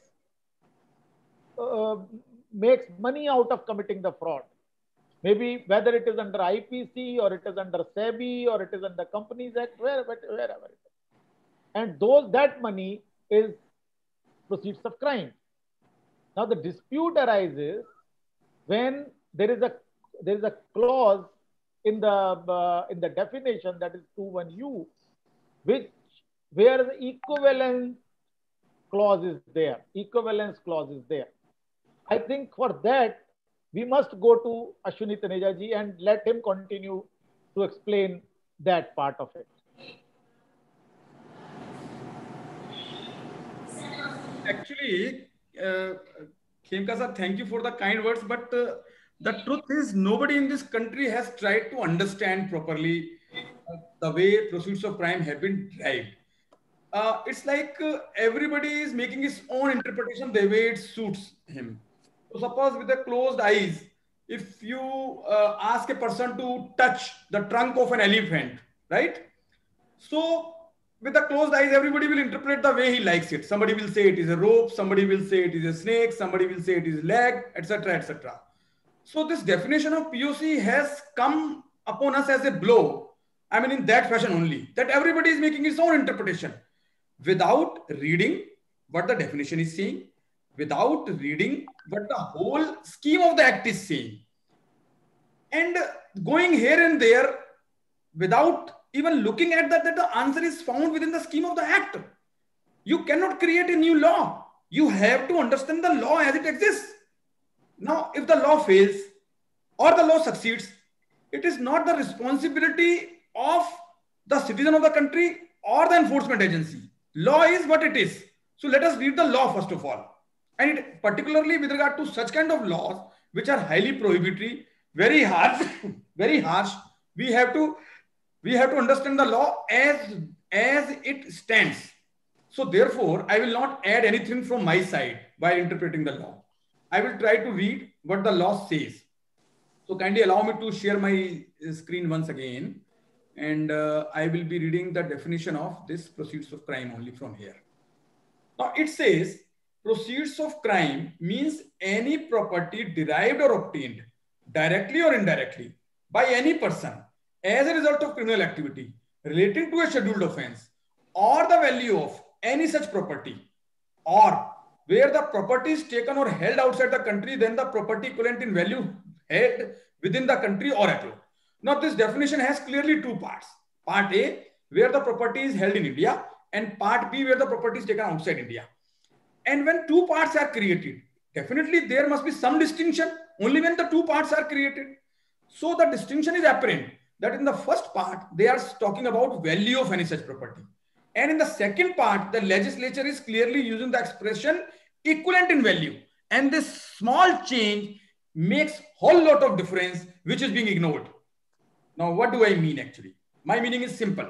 money out of committing the fraud. Maybe whether it is under IPC or it is under SEBI or it is under Companies Act, wherever it is. And that money is proceeds of crime. Now the dispute arises when there is a clause in the definition, that is 2(1)(u), where the equivalence clause is there. Equivalence clause is there. I think for that we must go to Ashwini Taneja ji and let him continue to explain that part of it. Actually, Khemka sir, thank you for the kind words, but the truth is nobody in this country has tried to understand properly the way proceeds of crime have been derived. It's like everybody is making his own interpretation the way it suits him. So suppose with the closed eyes, if you ask a person to touch the trunk of an elephant, right? So with the closed eyes, everybody will interpret the way he likes it. Somebody will say it is a rope, somebody will say it is a snake, somebody will say it is leg, etc., etc. So this definition of POC has come upon us as a blow. I mean, in that fashion only, that everybody is making his own interpretation without reading what the definition is saying, without reading what the whole scheme of the act is saying, and going here and there without even looking at that the answer is found within the scheme of the act. You cannot create a new law. You have to understand the law as it exists. Now, if the law fails or the law succeeds, it is not the responsibility of the citizen of the country or the enforcement agency. Law is what it is. So let us read the law first of all. And it, particularly with regard to such kind of laws which are highly prohibitory, very harsh, very harsh, we have to understand the law as it stands. So therefore, I will not add anything from my side while interpreting the law. I will try to read what the law says. So kindly allow me to share my screen once again. And I will be reading the definition of this proceeds of crime only from here. Now it says, proceeds of crime means any property derived or obtained directly or indirectly by any person as a result of criminal activity relating to a scheduled offense, or the value of any such property, or where the property is taken or held outside the country, then the property equivalent in value held within the country or abroad. Now this definition has clearly two parts. Part A, where the property is held in India, and part B, where the property is taken outside India. And when two parts are created, definitely there must be some distinction only when the two parts are created. So the distinction is apparent that in the first part, they are talking about value of any such property. And in the second part, the legislature is clearly using the expression equivalent in value. And this small change makes whole lot of difference, which is being ignored. Now, what do I mean actually? My meaning is simple.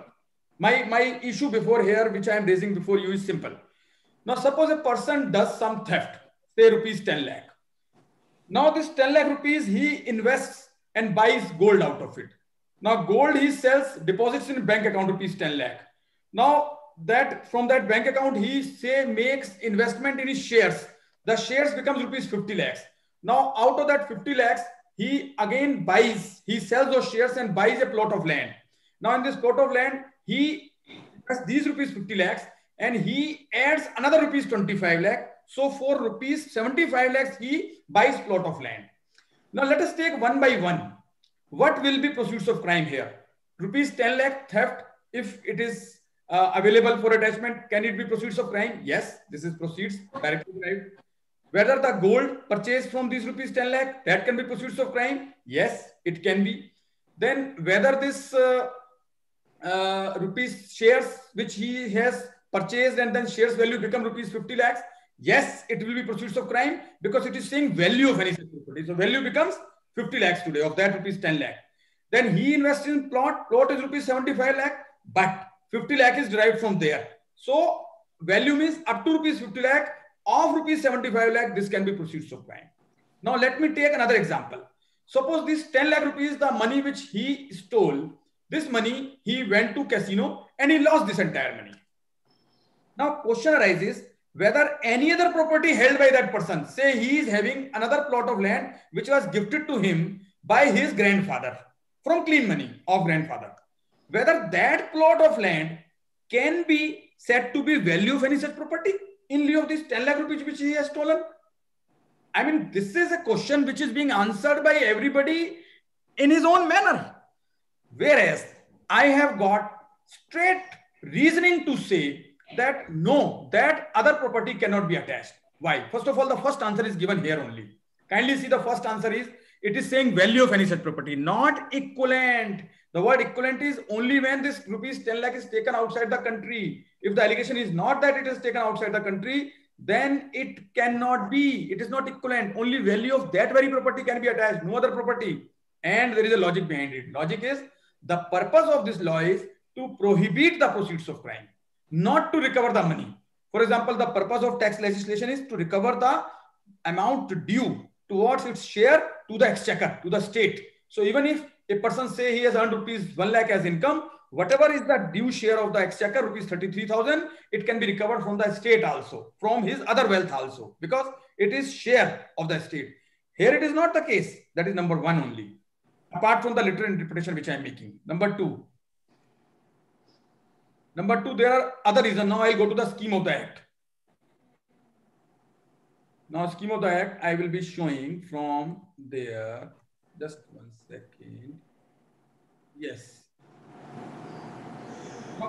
My issue before here, which I am raising before you, is simple. Now, suppose a person does some theft, say rupees 10 lakh. Now, this 10 lakh rupees, he invests and buys gold out of it. Now, gold he sells, deposits in bank account rupees 10 lakh. Now, that from that bank account, he say makes investment in his shares. The shares becomes rupees 50 lakhs. Now, out of that 50 lakhs, he again buys, he sells those shares and buys a plot of land. Now, in this plot of land, he has these rupees 50 lakhs and he adds another rupees 25 lakh. So, for rupees 75 lakhs, he buys plot of land. Now, let us take one by one. What will be proceeds of crime here? Rupees 10 lakh theft, if it is available for attachment, can it be proceeds of crime? Yes, this is proceeds directly derived. Whether the gold purchased from these rupees 10 lakh, that can be proceeds of crime? Yes, it can be. Then whether this rupees shares which he has purchased and then shares value become rupees 50 lakhs, yes, it will be proceeds of crime because it is saying value of any such property. So value becomes 50 lakhs today of that rupees 10 lakh. Then he invests in plot is rupees 75 lakh, but 50 lakh is derived from there. So value means up to rupees 50 lakh of rupees 75 lakh, this can be proceeds of crime. Now let me take another example. Suppose this 10 lakh rupees, the money which he stole, this money he went to casino and he lost this entire money. Now question arises, whether any other property held by that person, say he is having another plot of land which was gifted to him by his grandfather from clean money of grandfather, whether that plot of land can be said to be value of any such property in lieu of this 10 lakh rupees which he has stolen. I mean, this is a question which is being answered by everybody in his own manner. Whereas I have got straight reasoning to say that no, that other property cannot be attached. Why? First of all, the first answer is given here only. Kindly see the first answer is, it is saying value of any such property, not equivalent. The word equivalent is only when this rupees 10 lakh is taken outside the country. If the allegation is not that it is taken outside the country, then it cannot be. It is not equivalent. Only value of that very property can be attached, no other property. And there is a logic behind it. Logic is, the purpose of this law is to prohibit the proceeds of crime, not to recover the money. For example, the purpose of tax legislation is to recover the amount due towards its share to the exchequer, to the state. So even if a person say he has earned rupees 1 lakh as income, whatever is the due share of the exchequer, rupees 33,000, it can be recovered from the state also, from his other wealth also, because it is share of the state. Here it is not the case. That is number one only, apart from the literal interpretation which I am making. Number two, there are other reasons. Now I'll go to the scheme of the act. Now, scheme of the act, I will be showing from there. Just 1 second. Yes. Now,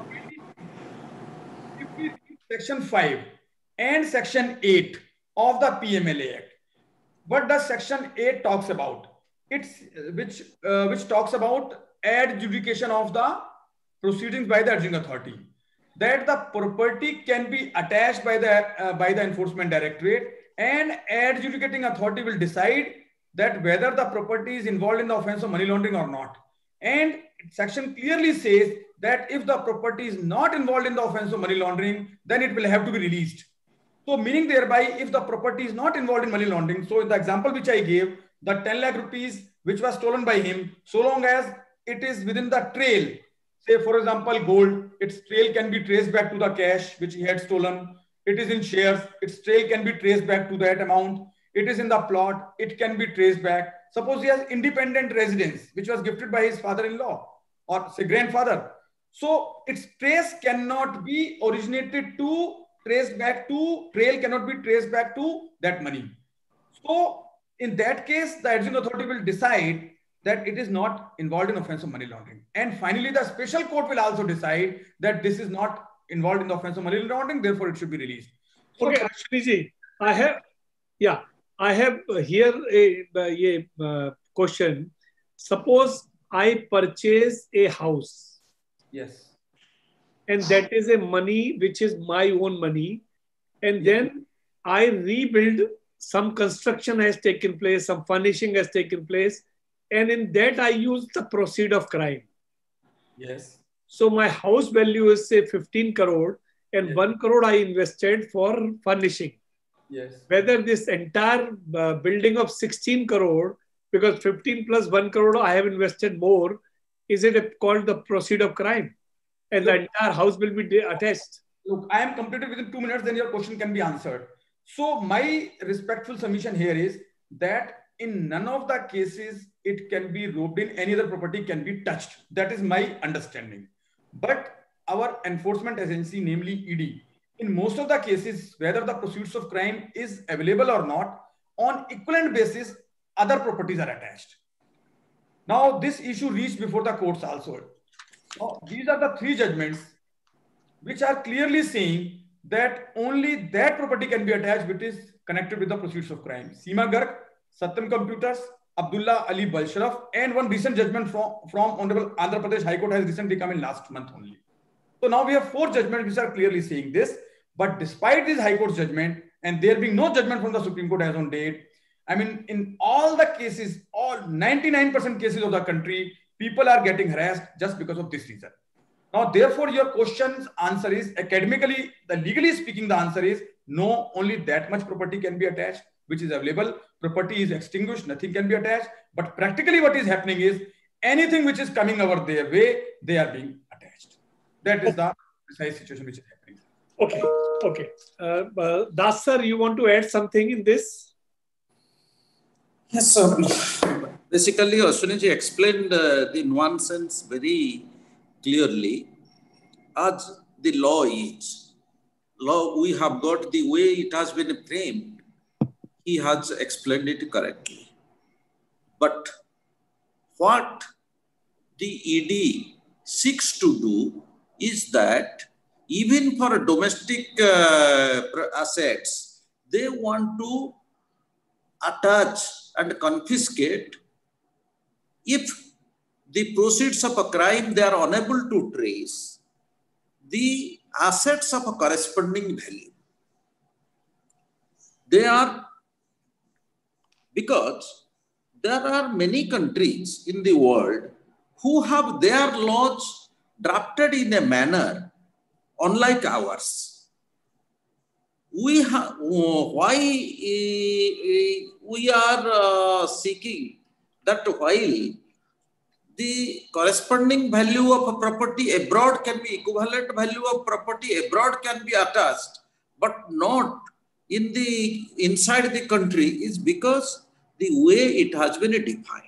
if we read section 5 and section 8 of the PMLA Act, what does section 8 talks about? It's which talks about adjudication of the proceedings by the adjudicating authority. That the property can be attached by the enforcement directorate, and adjudicating authority will decide that whether the property is involved in the offense of money laundering or not. And section clearly says that if the property is not involved in the offense of money laundering, then it will have to be released. So meaning thereby, if the property is not involved in money laundering, so in the example which I gave, the 10 lakh rupees which was stolen by him, so long as it is within the trail, say for example gold, its trail can be traced back to the cash which he had stolen. It is in shares, its trail can be traced back to that amount. It is in the plot, it can be traced back. Suppose he has independent residence which was gifted by his father-in-law or say grandfather. So its trace cannot be originated to traced back to, trail cannot be traced back to that money. So in that case, the adjudicating authority will decide that it is not involved in offense of money laundering. And finally, the special court will also decide that this is not involved in the offense of money laundering, therefore it should be released. So, okay, Ashwini ji, I have here a question. Suppose I purchase a house. Yes. And that is a money which is my own money. And then I rebuild, some construction has taken place, some furnishing has taken place. And in that I use the proceed of crime. Yes. So my house value is say 15 crore and 1 crore I invested for furnishing. Yes. Whether this entire building of 16 crore, because 15 plus 1 crore I have invested more, is it called the proceed of crime? And the entire house will be attached. Look, I am completed within 2 minutes, then your question can be answered. So my respectful submission here is that in none of the cases it can be robbed in, any other property can be touched. That is my understanding. But our enforcement agency, namely ED, in most of the cases, whether the proceeds of crime is available or not, on equivalent basis, other properties are attached. Now, this issue reached before the courts also. Now, these are the 3 judgments which are clearly saying that only that property can be attached which is connected with the proceeds of crime. Seema Garg, Satyam Computers, Abdullah Ali Balsharaf, and one recent judgment from Honorable Andhra Pradesh High Court has recently come in last month only. So now we have 4 judgments which are clearly saying this. But despite this High Court's judgment and there being no judgment from the Supreme Court as on date, I mean, in all the cases, all 99% cases of the country, people are getting harassed just because of this reason. Now, therefore, your question's answer is academically, legally speaking, the answer is no, only that much property can be attached, which is available. Property is extinguished, nothing can be attached. But practically what is happening is anything which is coming over their way, they are being attached. That is the precise situation which is happening. Okay, okay. Das sir, you want to add something in this? Yes, sir. Basically, Ashwini ji explained the nuances very clearly. As the law is, we have got the way it has been framed. He has explained it correctly. But what the ED seeks to do is that even for domestic assets, they want to attach and confiscate if the proceeds of a crime they are unable to trace the assets of a corresponding value. They are, because there are many countries in the world who have their laws drafted in a manner unlike ours. We have, why we are seeking that while the corresponding value of a property abroad can be equivalent value of property abroad can be attached, but not in the inside the country, is because the way it has been defined.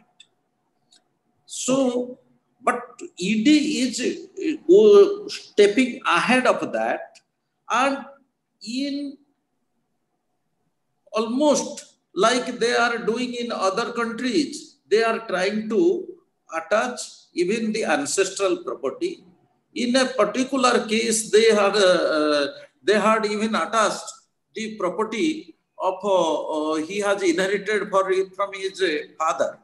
So, but ED is stepping ahead of that, and in almost like they are doing in other countries. They are trying to attach even the ancestral property. In a particular case, they had even attached the property of he has inherited from his father.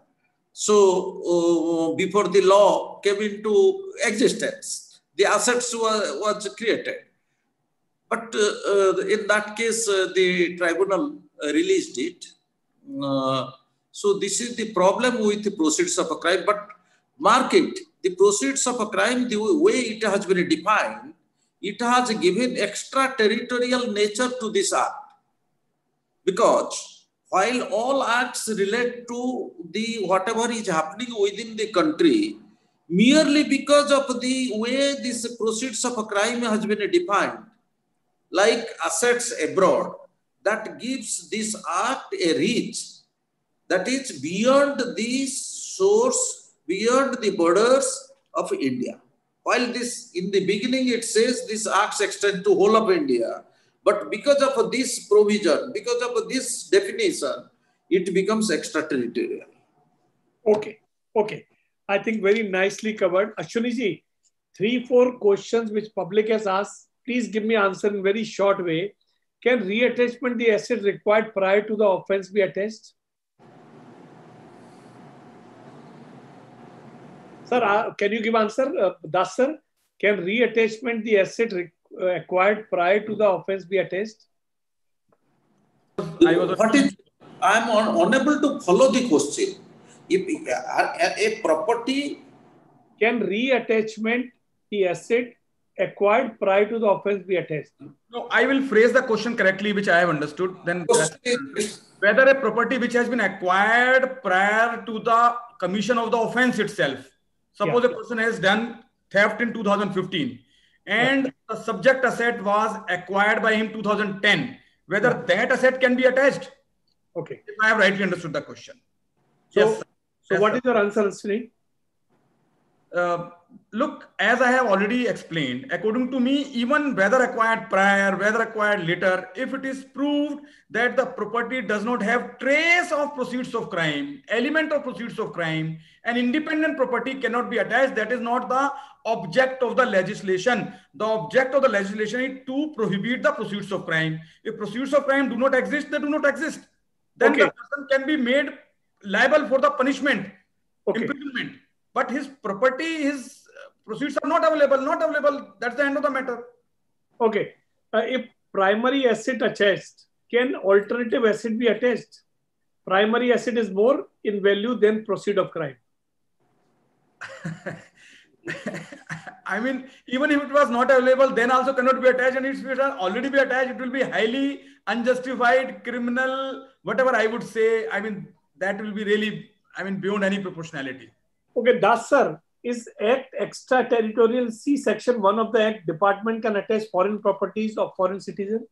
So before the law came into existence, the assets was created. But in that case, the tribunal released it. So this is the problem with the proceeds of a crime. But mark it, the proceeds of a crime, the way it has been defined, it has given extraterritorial nature to this act. Because while all acts relate to the whatever is happening within the country, merely because of the way this proceeds of a crime has been defined, like assets abroad, that gives this act a reach that is beyond the source, beyond the borders of India. While this, in the beginning, it says this acts extend to whole of India, but because of this provision, because of this definition, it becomes extraterritorial. Okay, okay. I think very nicely covered. Ashwini ji, 3-4 questions which public has asked. Please give me answer in very short way. Can reattachment the asset required prior to the offence be attached? Sir, can you give answer? Das sir, can reattachment the asset acquired prior to the offence be attached? I am unable to follow the question. If a property, can reattachment the asset acquired prior to the offence be attached? No, I will phrase the question correctly, which I have understood. Then whether a property which has been acquired prior to the commission of the offence itself. Suppose a person has done theft in 2015 and the subject asset was acquired by him 2010. Whether that asset can be attached? Okay. If I have rightly understood the question. So, yes. So what is your answer, Sri? Look, as I have already explained, according to me, even whether acquired prior, whether acquired later, if it is proved that the property does not have trace of proceeds of crime, element of proceeds of crime, an independent property cannot be attached. That is not the object of the legislation. The object of the legislation is to prohibit the proceeds of crime. If proceeds of crime do not exist, they do not exist. Then the person can be made liable for the punishment, imprisonment. But his property, his proceeds are not available. That's the end of the matter. Okay. If primary asset attached, can alternative asset be attached? Primary asset is more in value than proceed of crime. I mean, even if it was not available, then also cannot be attached. And if it will already be attached, it will be highly unjustified, criminal, whatever I would say. I mean, that will be really, beyond any proportionality. Okay, Das sir, is Act extraterritorial? C section 1 of the Act, department can attach foreign properties of foreign citizens?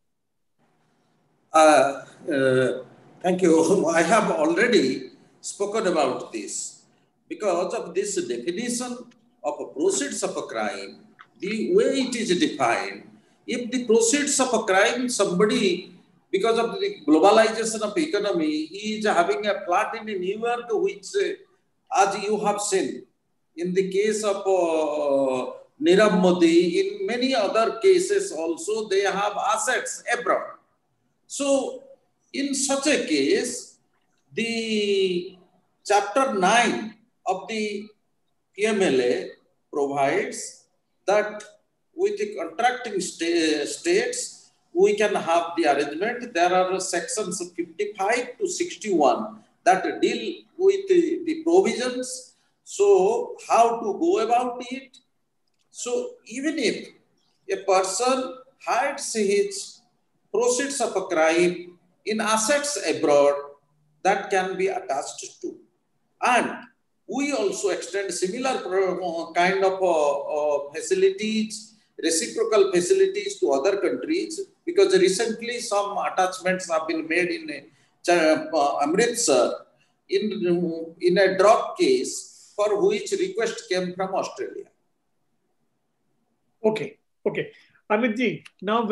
Thank you. I have already spoken about this. Because of this definition of a proceeds of a crime, the way it is defined, if the proceeds of a crime, somebody, because of the globalization of economy, he is having a flat in New York, which, as you have seen, in the case of Nirav Modi, in many other cases also, they have assets abroad. So, in such a case, the Chapter 9 of the PMLA provides that with the contracting states, we can have the arrangement. There are sections 55 to 61 that deal with the provisions. So how to go about it? So even if a person hides his proceeds of a crime in assets abroad, that can be attached to. And we also extend similar kind of facilities, reciprocal facilities to other countries, because recently some attachments have been made in Amritsar in a drug case for which request came from Australia. Okay, okay. Amit ji, now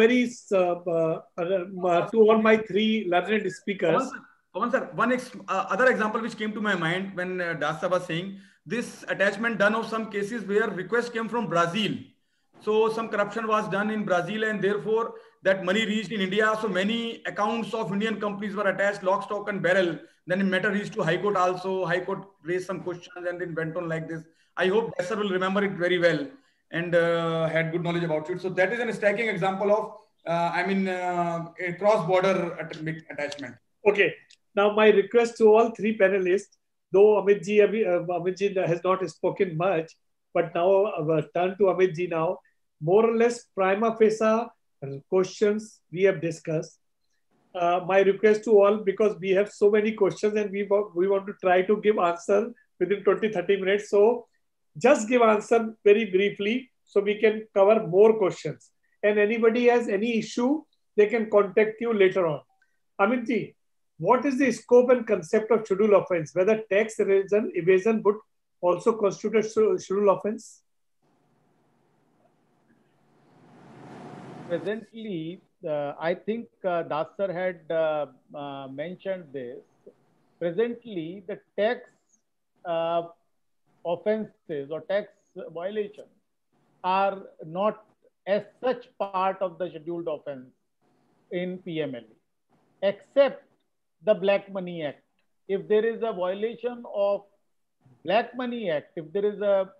to all my three learned speakers. Pawan sir, other example which came to my mind when Das was saying this attachment done of some cases where request came from Brazil. So some corruption was done in Brazil and therefore that money reached in India. So many accounts of Indian companies were attached, lock, stock and barrel. Then the matter reached to High Court also. High Court raised some questions and then went on like this. I hope Dasser will remember it very well and had good knowledge about it. So that is a striking example of, a cross-border attachment. Okay. Now my request to all three panelists, though Amit ji has not spoken much, but now turn to Amit ji now. More or less prima facie questions we have discussed. My request to all, because we have so many questions and we want to try to give answer within 20-30 minutes. So just give answer very briefly so we can cover more questions. And anybody has any issue, they can contact you later on. Amit ji, what is the scope and concept of schedule offense? Whether tax evasion would also constitute a schedule offense? Presently, I think Dasar had mentioned this. Presently, the tax offenses or tax violations are not as such part of the scheduled offense in PMLA, except the Black Money Act. If there is a violation of Black Money Act, if there is a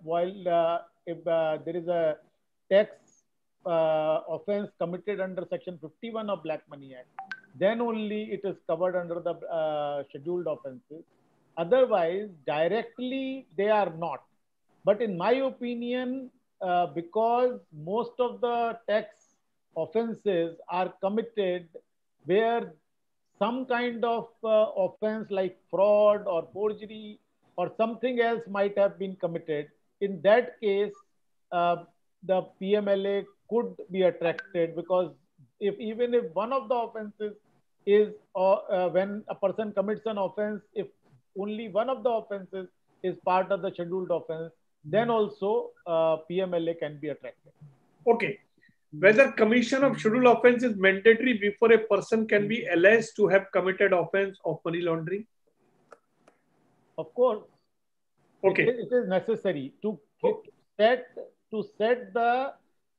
tax offense committed under Section 51 of Black Money Act, then only it is covered under the scheduled offenses. Otherwise, directly they are not. But in my opinion, because most of the tax offenses are committed where some kind of offense like fraud or forgery or something else might have been committed, in that case, the PMLA could be attracted, because even if one of the offenses is when a person commits an offense, if only one of the offenses is part of the scheduled offense, then also PMLA can be attracted. Okay. Whether commission of scheduled offense is mandatory before a person can be alleged to have committed offense of money laundering? Of course. Okay. It is necessary to set the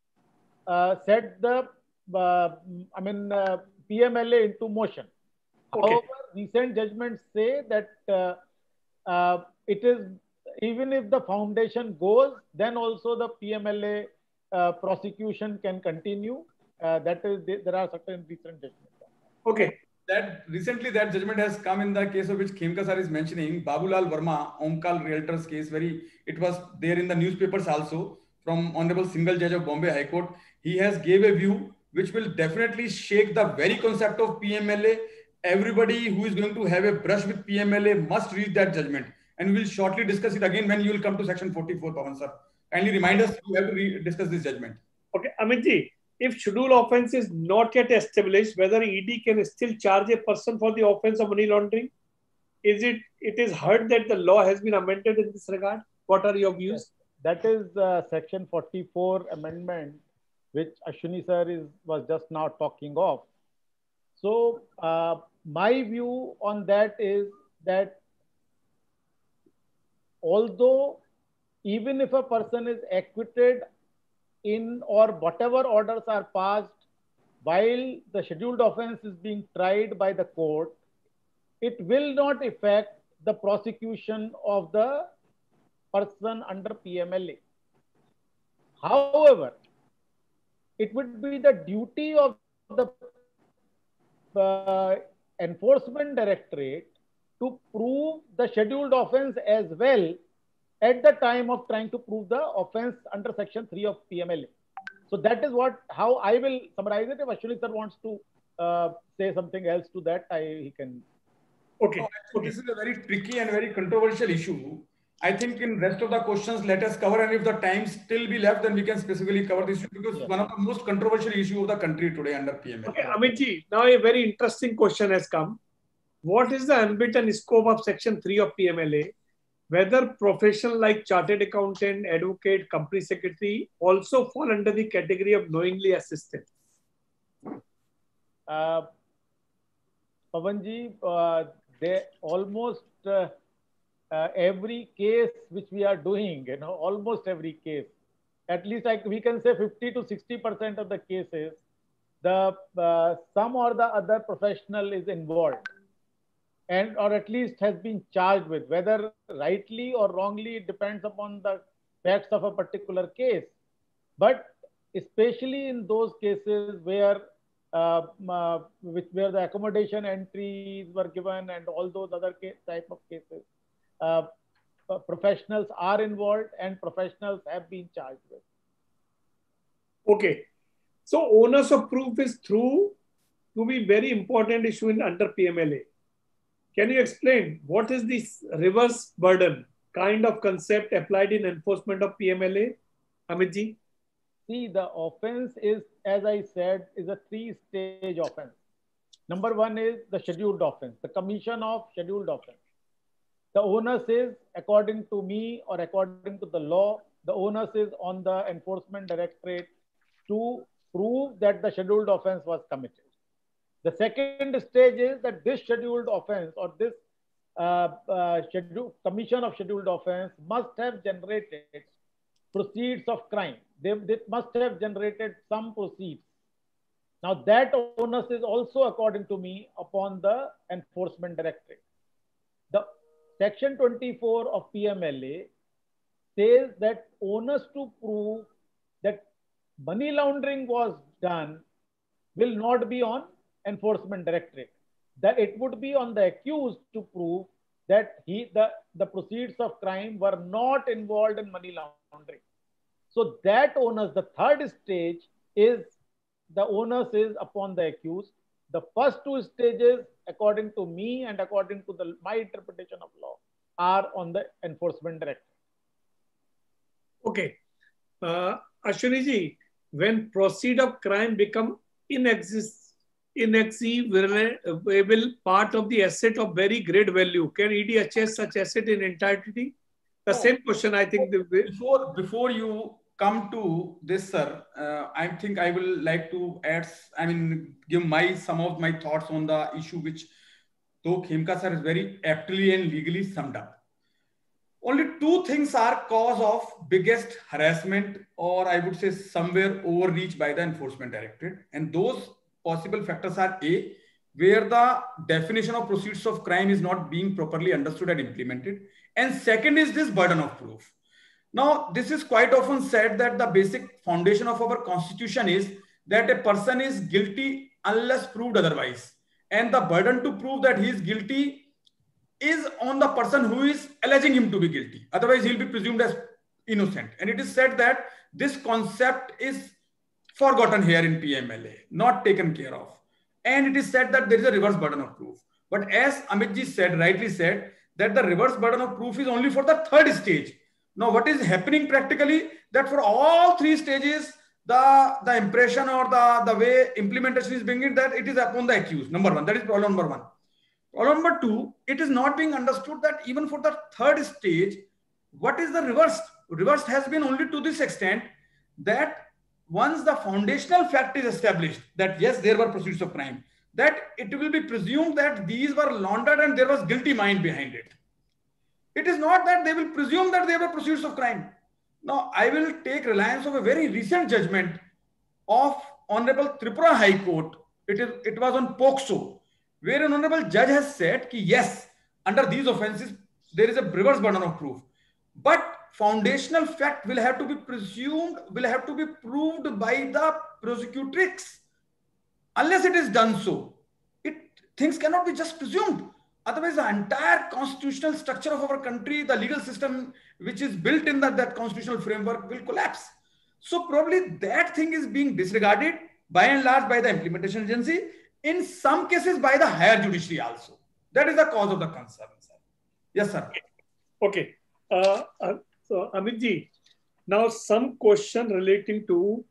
PMLA into motion. Okay. However, recent judgments say that it is, even if the foundation goes, then also the PMLA prosecution can continue. There are certain recent judgments. Okay. Recently that judgment has come in the case of which Khemka sir is mentioning, Babulal Verma, Omkal Realtors case, it was there in the newspapers also, from Honorable Single Judge of Bombay High Court. He has gave a view which will definitely shake the very concept of PMLA. Everybody who is going to have a brush with PMLA must read that judgment. And we will shortly discuss it again when you will come to section 44, Pawan sir. Kindly remind us, you have to discuss this judgment. Okay, Amit ji, if schedule offense is not yet established, whether ED can still charge a person for the offense of money laundering? It is heard that the law has been amended in this regard? What are your views? That is section 44 amendment, which Ashwini sir was just now talking of. So my view on that is that although even if a person is acquitted in or whatever orders are passed while the scheduled offense is being tried by the court, it will not affect the prosecution of the person under PMLA. However, it would be the duty of the enforcement directorate to prove the scheduled offense as well at the time of trying to prove the offense under section 3 of PMLA. So that is how I will summarize it. If Ashwini sir wants to say something else to that, he can. Okay. This is a very tricky and very controversial issue. I think in rest of the questions, let us cover, and if the time still be left, then we can specifically cover this issue, because it's one of the most controversial issues of the country today under PMLA. Okay, Amit ji, now a very interesting question has come. What is the ambit and scope of section 3 of PMLA? whether profession like chartered accountant, advocate, company secretary also fall under the category of knowingly assisted? Pavanji, they almost every case which we are doing, almost every case, at least we can say 50 to 60% of the cases, the some or the other professional is involved, and or at least has been charged with, whether rightly or wrongly, it depends upon the facts of a particular case. But especially in those cases where where the accommodation entries were given and all those other type of cases, uh, professionals are involved and professionals have been charged with. Okay. So onus of proof is through to be very important issue in under PMLA. Can you explain what is this reverse burden kind of concept applied in enforcement of PMLA, Amitji? See, the offense is, as I said, is a three-stage offense. Number one is the scheduled offense, the commission of scheduled offense. The onus is, according to me or according to the law, the onus is on the enforcement directorate to prove that the scheduled offense was committed. The second stage is that this scheduled offense or this commission of scheduled offense must have generated proceeds of crime. They must have generated some proceeds. Now that onus is also, according to me, upon the enforcement directorate. The section 24 of PMLA says that onus to prove that money laundering was done will not be on enforcement directorate. That it would be on the accused to prove that the proceeds of crime were not involved in money laundering. So that onus, the third stage, is the onus is upon the accused. The first two stages, according to me and according to my interpretation of law, are on the enforcement directorate. Okay. Ashwini, when proceed of crime become inexhaustible part of the asset of very great value, can ED assess such asset in entirety? The same question, I think. Before you come to this, sir, I think I will like to add, give some of my thoughts on the issue which Khemka sir has very aptly and legally summed up. Only two things are cause of biggest harassment, or I would say somewhere overreach by the enforcement directorate. And those possible factors are A, where the definition of proceeds of crime is not being properly understood and implemented. And second is this burden of proof. Now, this is quite often said that the basic foundation of our constitution is that a person is guilty unless proved otherwise. And the burden to prove that he is guilty is on the person who is alleging him to be guilty. Otherwise, he'll be presumed as innocent. And it is said that this concept is forgotten here in PMLA, not taken care of. And it is said that there is a reverse burden of proof. But as Amitji said, rightly said, that the reverse burden of proof is only for the third stage. Now, what is happening practically, that for all three stages, the impression or the way implementation is being, that it is upon the accused. Number one, that is problem number one. Problem number two, it is not being understood that even for the third stage, what is the reverse? Reverse has been only to this extent that once the foundational fact is established that yes, there were proceeds of crime, that it will be presumed that these were laundered and there was guilty mind behind it. It is not that they will presume that they were proceeds of crime. Now, I will take reliance of a very recent judgment of Honorable Tripura High Court. It was on POCSO, where an honorable judge has said that yes, under these offenses, there is a reverse burden of proof. But foundational fact will have to be presumed, will have to be proved by the prosecutrix. Unless it is done so, things cannot be just presumed. Otherwise, the entire constitutional structure of our country, the legal system which is built in that constitutional framework will collapse. So probably that thing is being disregarded by and large by the implementation agency, in some cases by the higher judiciary also. That is the cause of the concern, sir. Yes, sir. Okay. So, Amitji, now some question relating to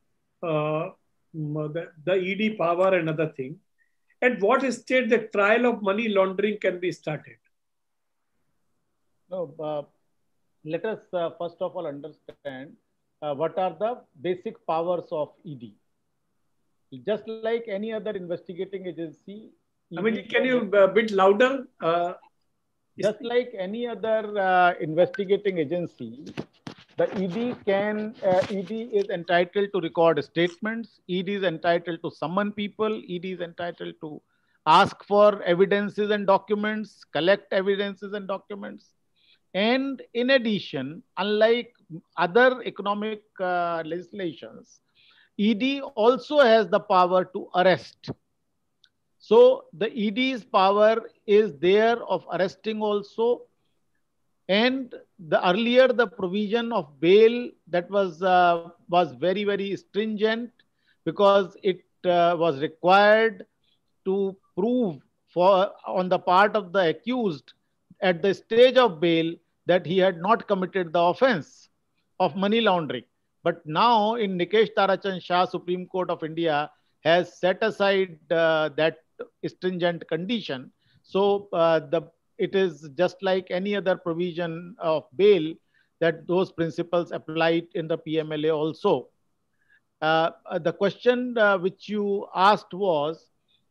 the ED power and other thing. At what stage the trial of money laundering can be started? No, let us first of all understand what are the basic powers of ED. Just like any other investigating agency, Amit, can you a bit louder? Just like any other investigating agency, the ED is entitled to record statements. ED is entitled to summon people. ED is entitled to ask for evidences and documents, collect evidences and documents. And in addition, unlike other economic legislations, ED also has the power to arrest. So the ED's power is there of arresting also. And the earlier the provision of bail that was very stringent, because it was required to prove for on the part of the accused at the stage of bail that he had not committed the offense of money laundering. But now in Nikesh Tarachand Shah, Supreme Court of India has set aside that stringent condition. So it is just like any other provision of bail, that those principles apply in the PMLA also. The question which you asked was,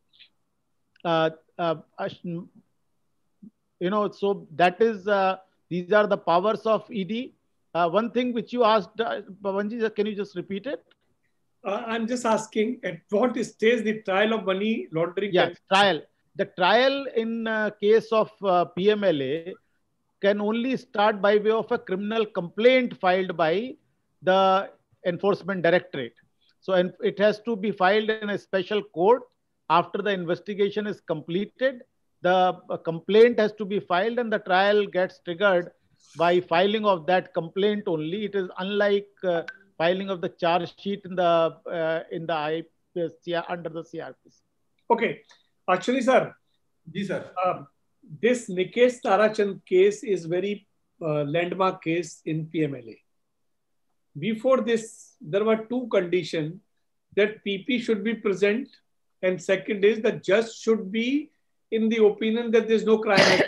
so that is, these are the powers of ED. One thing which you asked, Pavanji, can you just repeat it? I'm just asking, at what stage the trial of money laundering? Yes, trial. The trial in case of PMLA can only start by way of a criminal complaint filed by the Enforcement Directorate. So it has to be filed in a special court. After the investigation is completed, the complaint has to be filed and the trial gets triggered by filing of that complaint only. It is unlike filing of the charge sheet in the IPC under the CRPC. Okay. Actually, sir. Ji, sir. This Nikesh Tarachand case is very landmark case in PMLA. Before this, there were two conditions, that PP should be present, and second is the judge should be in the opinion that there is no crime.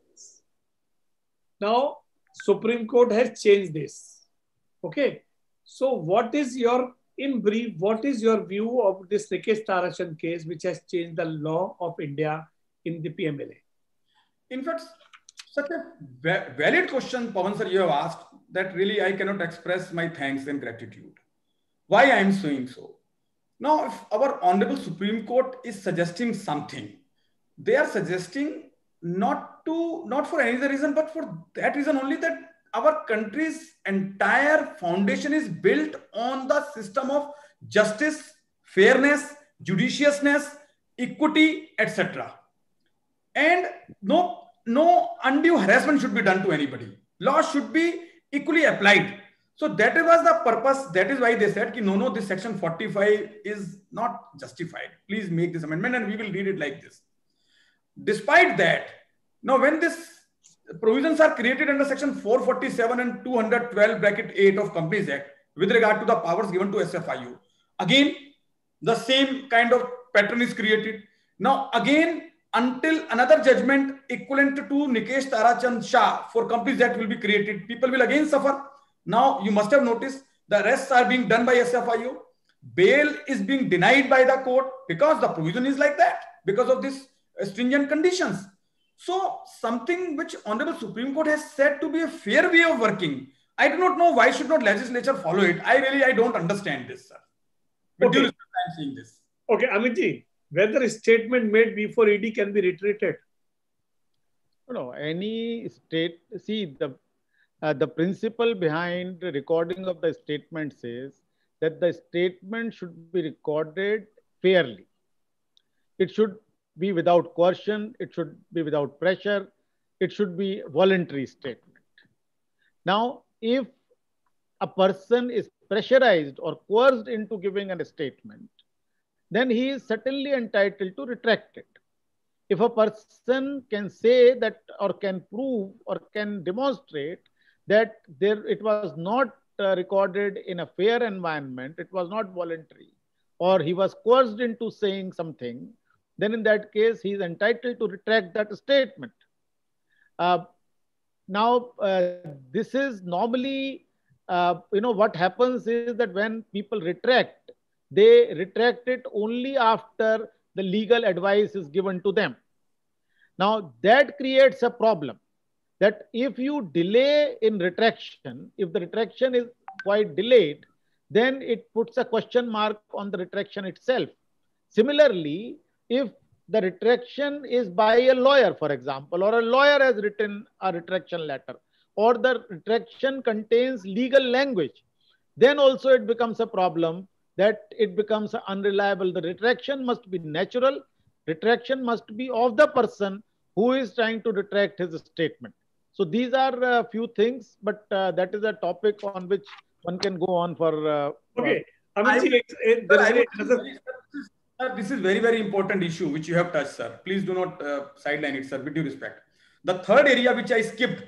Now, Supreme Court has changed this. Okay. So what is your, in brief, what is your view of this Nikesh Tarachand case, which has changed the law of India in the PMLA? In fact, such a valid question, Pawan sir, you have asked, that really I cannot express my thanks and gratitude. Why I am saying so? Now, if our Honorable Supreme Court is suggesting something, they are suggesting not for any other reason, but for that reason only, that our country's entire foundation is built on the system of justice, fairness, judiciousness, equity, etc. And no undue harassment should be done to anybody. Law should be equally applied. So that was the purpose. That is why they said, no, this section 45 is not justified. Please make this amendment, and we will read it like this. Despite that, now when this provisions are created under section 447 and 212(8) of Companies Act with regard to the powers given to SFIU, again, the same kind of pattern is created. Now, again, until another judgment equivalent to Nikesh Tarachand Shah for Companies Act will be created, people will again suffer. Now, you must have noticed the arrests are being done by SFIU. Bail is being denied by the court because the provision is like that, because of this stringent conditions. So something which Honorable Supreme Court has said to be a fair way of working, I do not know why should not legislature follow it. I don't understand this, sir. But okay. I'm saying this. Okay, Amitji, whether a statement made before ED can be reiterated? No, any state, see the principle behind the recording of the statement says that the statement should be recorded fairly. It should be without coercion, it should be without pressure, it should be voluntary statement. Now, if a person is pressurized or coerced into giving a statement, then he is certainly entitled to retract it. If a person can say that, or can prove, or can demonstrate that it was not recorded in a fair environment, it was not voluntary, or he was coerced into saying something, then in that case, he is entitled to retract that statement. now, this is normally, what happens is that when people retract, they retract it only after the legal advice is given to them. Now, that creates a problem that if you delay in retraction, if the retraction is quite delayed, then it puts a question mark on the retraction itself. Similarly, if the retraction is by a lawyer, for example, or a lawyer has written a retraction letter, or the retraction contains legal language, then also it becomes a problem that it becomes unreliable. The retraction must be natural, retraction must be of the person who is trying to retract his statement. So these are a few things, but that is a topic on which one can go on for Okay. I Amitji, would, there sir, is I would another. sir, this is very, very important issue which you have touched, sir. Please do not sideline it, sir, with due respect. The third area which I skipped,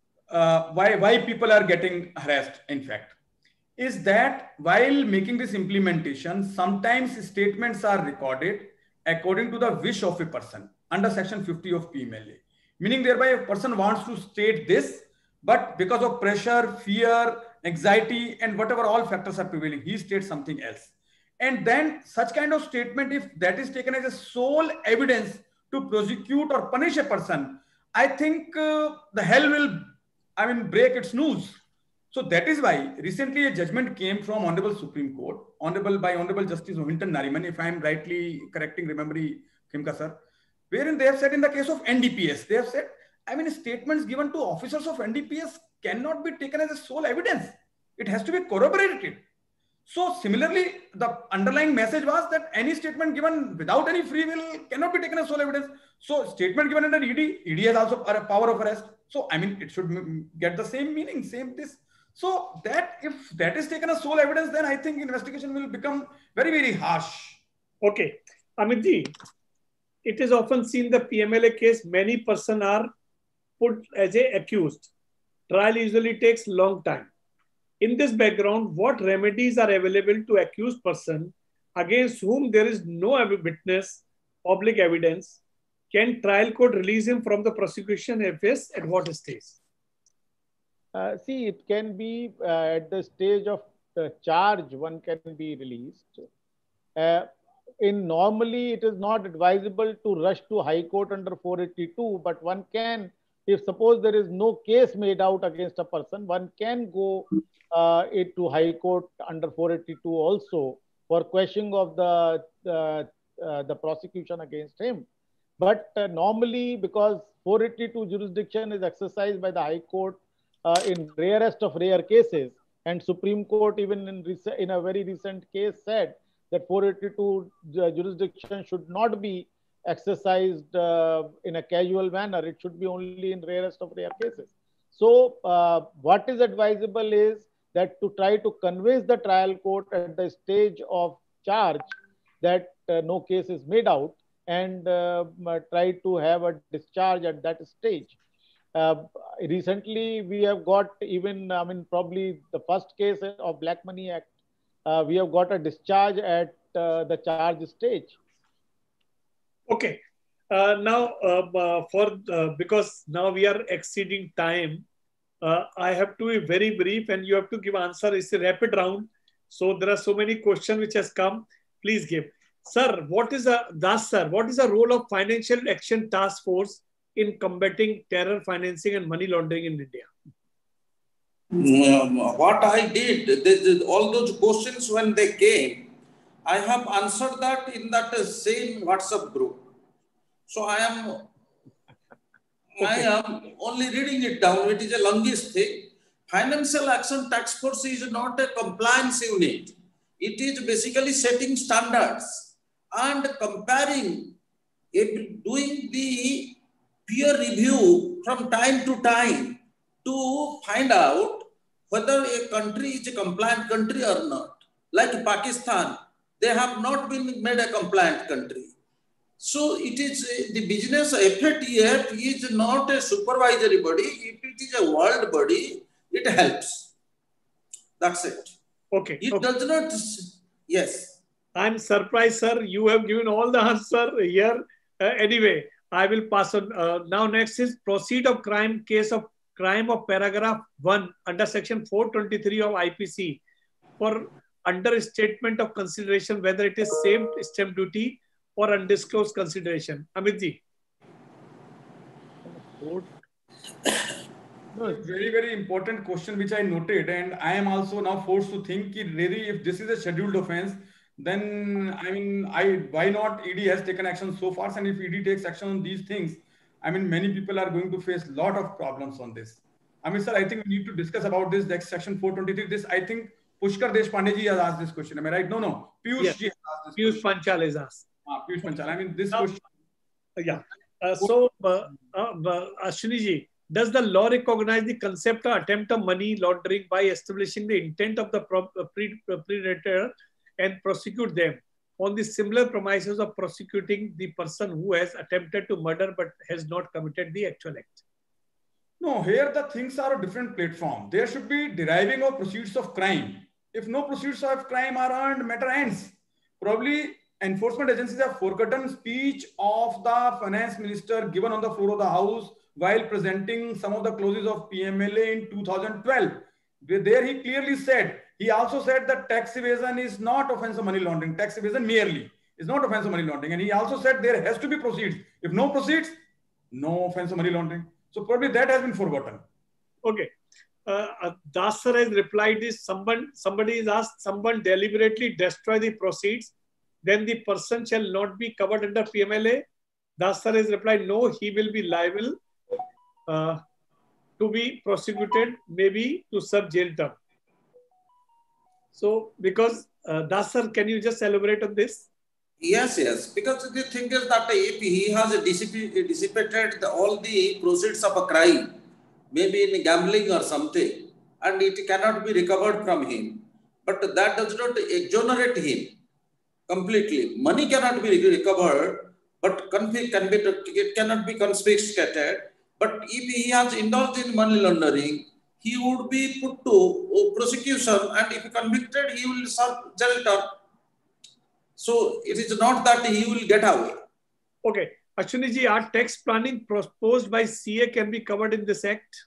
why people are getting harassed, in fact, is that while making this implementation, sometimes statements are recorded according to the wish of a person under section 50 of PMLA. Meaning thereby a person wants to state this, but because of pressure, fear, anxiety, and whatever all factors are prevailing, he states something else. And then such kind of statement, if that is taken as a sole evidence to prosecute or punish a person, I think the hell will, break its noose. So that is why recently a judgment came from Honorable Supreme Court, Honorable Justice Mohinton Nariman, if I am rightly correcting, remembering Khimka sir, wherein they have said in the case of NDPS, they have said, statements given to officers of NDPS cannot be taken as a sole evidence. It has to be corroborated. So similarly, the underlying message was that any statement given without any free will cannot be taken as sole evidence. So statement given under ED has also a power of arrest. So it should get the same meaning, same this. So that if that is taken as sole evidence, then I think investigation will become very, very harsh. Okay. Amitji, it is often seen the PMLA case, many persons are put as a accused. Trial usually takes long time. In this background, what remedies are available to accused person against whom there is no witness, public evidence? Can trial court release him from the prosecution if yes, at what stage? See, it can be at the stage of the charge, one can be released. Normally, it is not advisable to rush to High Court under 482, but one can, if suppose there is no case made out against a person, one can go to High Court under 482 also for questioning of the prosecution against him. But normally, because 482 jurisdiction is exercised by the High Court in rarest of rare cases, and Supreme Court even in a very recent case said that 482 jurisdiction should not be exercised in a casual manner. It should be only in rarest of rare cases. So what is advisable is that to try to convince the trial court at the stage of charge that no case is made out, and try to have a discharge at that stage. Recently, we have got even, probably the first case of Black Money Act, we have got a discharge at the charge stage. Okay. Now, because now we are exceeding time, I have to be very brief and you have to give answer. It's a rapid round. So there are so many questions which has come. Please give. Sir, what is the role of Financial Action Task Force in combating terror financing and money laundering in India? What I did, all those questions when they came, I have answered that in that same WhatsApp group. So I am only reading it down. It is a longish thing. Financial Action Task Force is not a compliance unit. It is basically setting standards and comparing, doing the peer review from time to time to find out whether a country is a compliant country or not. Like Pakistan, they have not been made a compliant country. So it is the business FATF is not a supervisory body. If it is a world body, it helps. That's it. Okay. It does not. Yes. I'm surprised, sir. You have given all the answer here. Anyway, I will pass on. Now next is proceed of crime case of crime of paragraph 1 under section 423 of IPC for understatement of consideration, whether it is saved stamp duty or undisclosed consideration? Amit ji. No, very, very important question which I noted, and I am also now forced to think that really if this is a scheduled offense, then I mean, why not ED has taken action so far, and if ED takes action on these things, I mean, many people are going to face a lot of problems on this. I mean, sir, I think we need to discuss about this next section 423. This, I think, Pushkar Deshpande ji has asked this question. Am I right? No. Piyush ji has asked this Piyush Panchal is asked. Piyush Panchal. I mean, this question. Yeah. Ashwini ji, does the law recognize the concept or attempt of money laundering by establishing the intent of the perpetrator and prosecute them on the similar premises of prosecuting the person who has attempted to murder but has not committed the actual act? No, here the things are a different platform. There should be deriving of proceeds of crime. If no proceeds of crime are earned, matter ends. Probably enforcement agencies have forgotten speech of the finance minister given on the floor of the house while presenting some of the clauses of PMLA in 2012. There he clearly said, he also said that tax evasion is not offense of money laundering. Tax evasion merely is not offense of money laundering. And he also said there has to be proceeds. If no proceeds, no offense of money laundering. So probably that has been forgotten. Okay. Das sir has replied this. Somebody is asked, someone deliberately destroy the proceeds, then the person shall not be covered under PMLA. Das sir has replied, no, he will be liable to be prosecuted, maybe to serve jail term. So, because Das sir, can you just elaborate on this? Yes. Because the thing is that if he has dissipated all the proceeds of a crime, maybe in gambling or something, and it cannot be recovered from him, but that does not exonerate him completely. Money cannot be recovered, but it cannot be confiscated. But if he has indulged in money laundering, he would be put to prosecution, and if convicted, he will serve jail term. So it is not that he will get away. Okay. Ashwini ji, are tax planning proposed by CA can be covered in this act?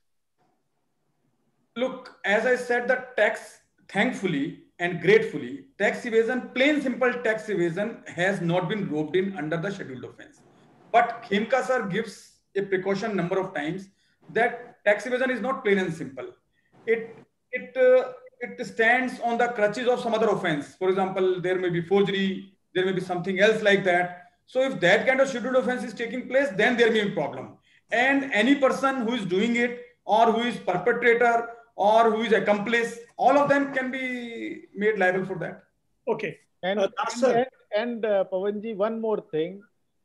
Look, as I said, the tax, thankfully and gratefully, tax evasion, plain simple tax evasion has not been roped in under the scheduled offense. But Khemka sir gives a precaution number of times that tax evasion is not plain and simple. It stands on the crutches of some other offense. For example, there may be forgery, there may be something else like that. So if that kind of scheduled offense is taking place, then there may be a problem. And any person who is doing it, or who is perpetrator, or who is accomplice, all of them can be made liable for that. Okay. And Pawanji, one more thing.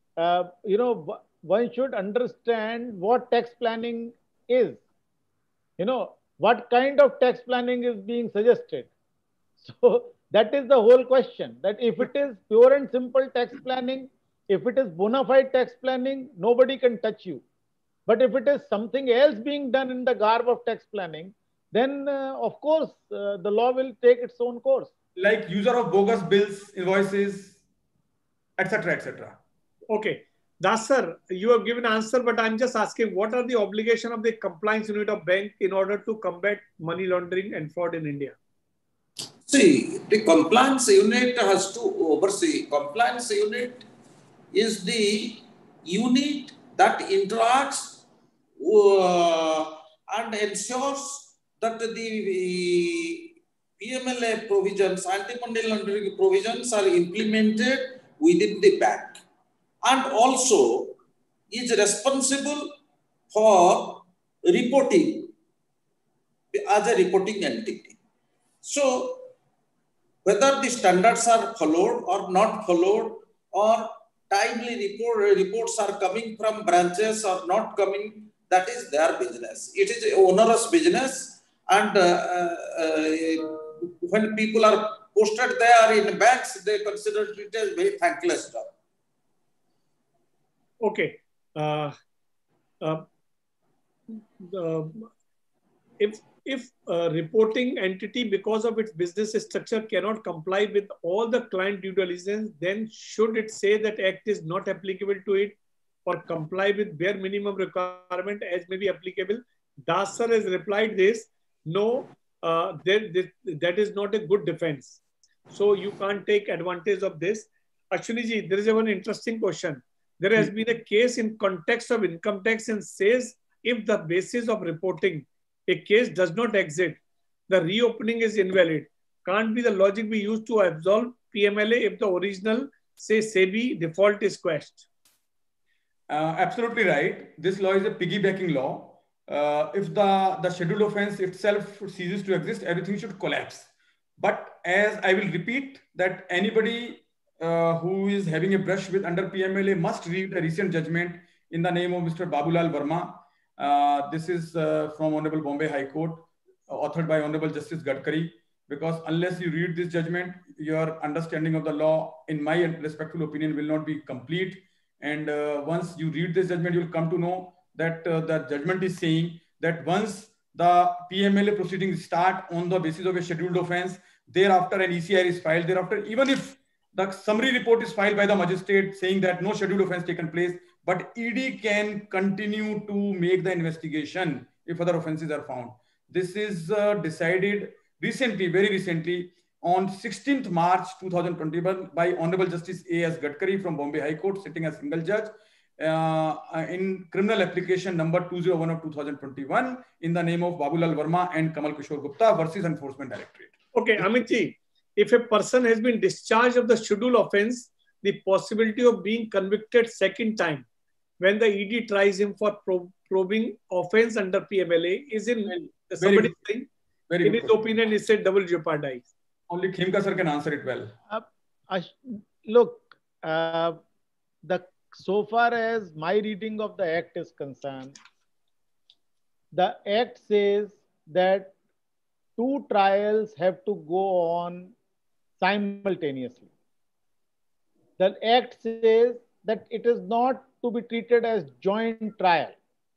One should understand what tax planning is. What kind of tax planning is being suggested. So that is the whole question, that if it is pure and simple tax planning, if it is bona fide tax planning, nobody can touch you. But if it is something else being done in the garb of tax planning, then of course the law will take its own course. Like user of bogus bills, invoices, etc., etc. Okay. Das sir, you have given answer, but I'm just asking, what are the obligations of the compliance unit of bank in order to combat money laundering and fraud in India? See, the compliance unit has to oversee. Compliance unit is the unit that interacts and ensures that the PMLA provisions, anti-money laundering provisions are implemented within the bank, and also is responsible for reporting as a reporting entity. So whether the standards are followed or not followed, or timely reports are coming from branches or not coming, that is their business. It is an onerous business, and when people are posted there in banks, they consider it as very thankless job. Okay. If a reporting entity, because of its business structure, cannot comply with all the client due diligence, then should it say that act is not applicable to it, or comply with bare minimum requirement as may be applicable? Das sir has replied this, no, that is not a good defense. So you can't take advantage of this. Ashwini ji, there is a one interesting question. There has been a case in context of income tax and says if the basis of reporting a case does not exist, the reopening is invalid. Can't be the logic we used to absolve PMLA if the original, say, SEBI default is quashed? Absolutely right. This law is a piggybacking law. If the scheduled offense itself ceases to exist, everything should collapse. But as I will repeat that anybody who is having a brush with under PMLA must read a recent judgment in the name of Mr. Babulal Verma. This is from Honorable Bombay High Court, authored by Honorable Justice Gadkari. Because unless you read this judgment, your understanding of the law, in my respectful opinion, will not be complete. And once you read this judgment, you'll come to know that the judgment is saying that once the PMLA proceedings start on the basis of a scheduled offense, thereafter an ECR is filed. Thereafter, even if the summary report is filed by the magistrate saying that no scheduled offense taken place, but ED can continue to make the investigation if other offenses are found. This is decided recently, very recently, on 16th March 2021 by Honorable Justice A.S. Gadkari from Bombay High Court, sitting as single judge in criminal application number 201 of 2021 in the name of Babulal Verma and Kamal Kishore Gupta versus Enforcement Directorate. Okay, Amit ji, if a person has been discharged of the scheduled offense, the possibility of being convicted second time when the ED tries him for probing offense under PMLA is in somebody's thing. In his opinion, he said double jeopardize. Only Khemka sir can answer it well. Look, so far as my reading of the Act is concerned, the Act says that 2 trials have to go on simultaneously. The Act says that it is not to be treated as joint trial.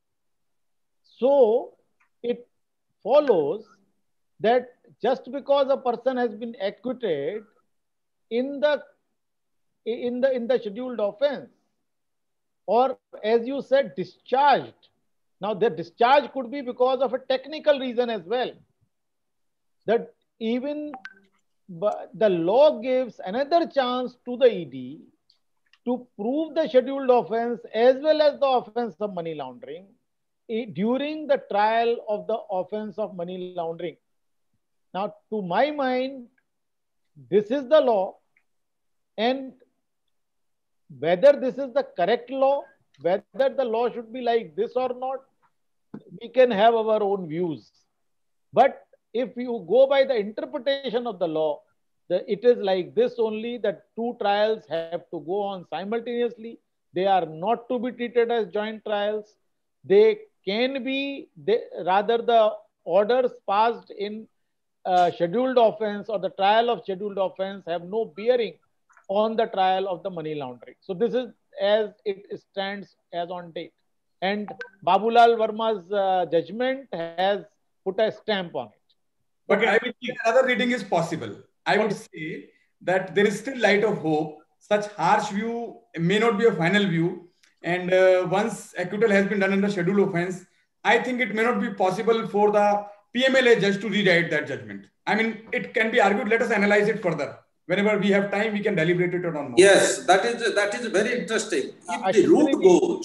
So it follows that just because a person has been acquitted in the scheduled offense, or as you said, discharged. Now the discharge could be because of a technical reason as well. That even the law gives another chance to the ED to prove the scheduled offense as well as the offense of money laundering during the trial of the offense of money laundering. Now, to my mind, this is the law, and whether this is the correct law, whether the law should be like this or not, we can have our own views. But if you go by the interpretation of the law, it is like this only, that 2 trials have to go on simultaneously. They are not to be treated as joint trials. They can be, rather the orders passed in scheduled offense or the trial of scheduled offense have no bearing on the trial of the money laundering. So this is as it stands as on date. And Babulal Verma's judgment has put a stamp on it. But I would think another reading is possible. I would say that there is still light of hope. Such harsh view may not be a final view. And once acquittal has been done in the scheduled offense, I think it may not be possible for the PMLA judge to rewrite that judgment. I mean, it can be argued. Let us analyze it further. Whenever we have time, we can deliberate it on more. Yes, that is very interesting. If the route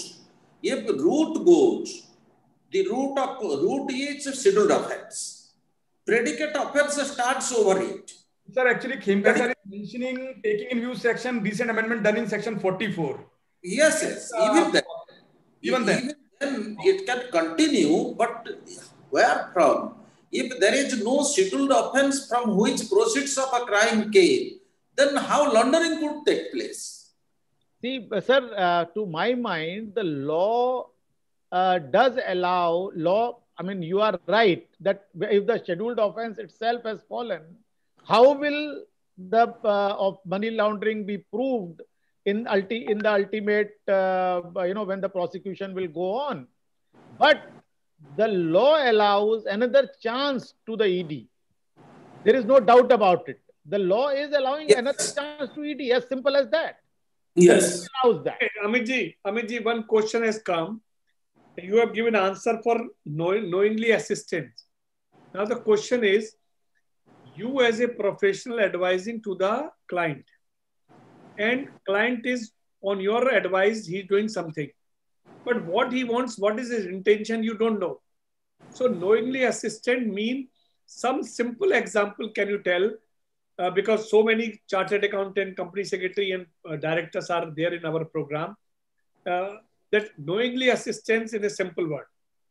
goes, the route is scheduled offense. Predicate offense starts over it. Sir, actually, Khemka sir is mentioning taking in view section, recent amendment done in section 44. Yes. Even then it can continue, but where from? If there is no scheduled offense from which proceeds of a crime came, then how laundering could take place? See, sir, to my mind, the law does allow I mean, you are right that if the scheduled offense itself has fallen, how will the of money laundering be proved in the ultimate, when the prosecution will go on? But the law allows another chance to the ED. There is no doubt about it. The law is allowing another chance to ED, as simple as that. Yes. It allows that. Amit ji, one question has come. You have given answer for knowingly assistance. Now the question is, you as a professional advising to the client, and client is on your advice, he's doing something. But what he wants, what is his intention, you don't know. So knowingly assistant mean some simple example can you tell? Because so many chartered accountant, company secretary, and directors are there in our program. That knowingly assistance in a simple word.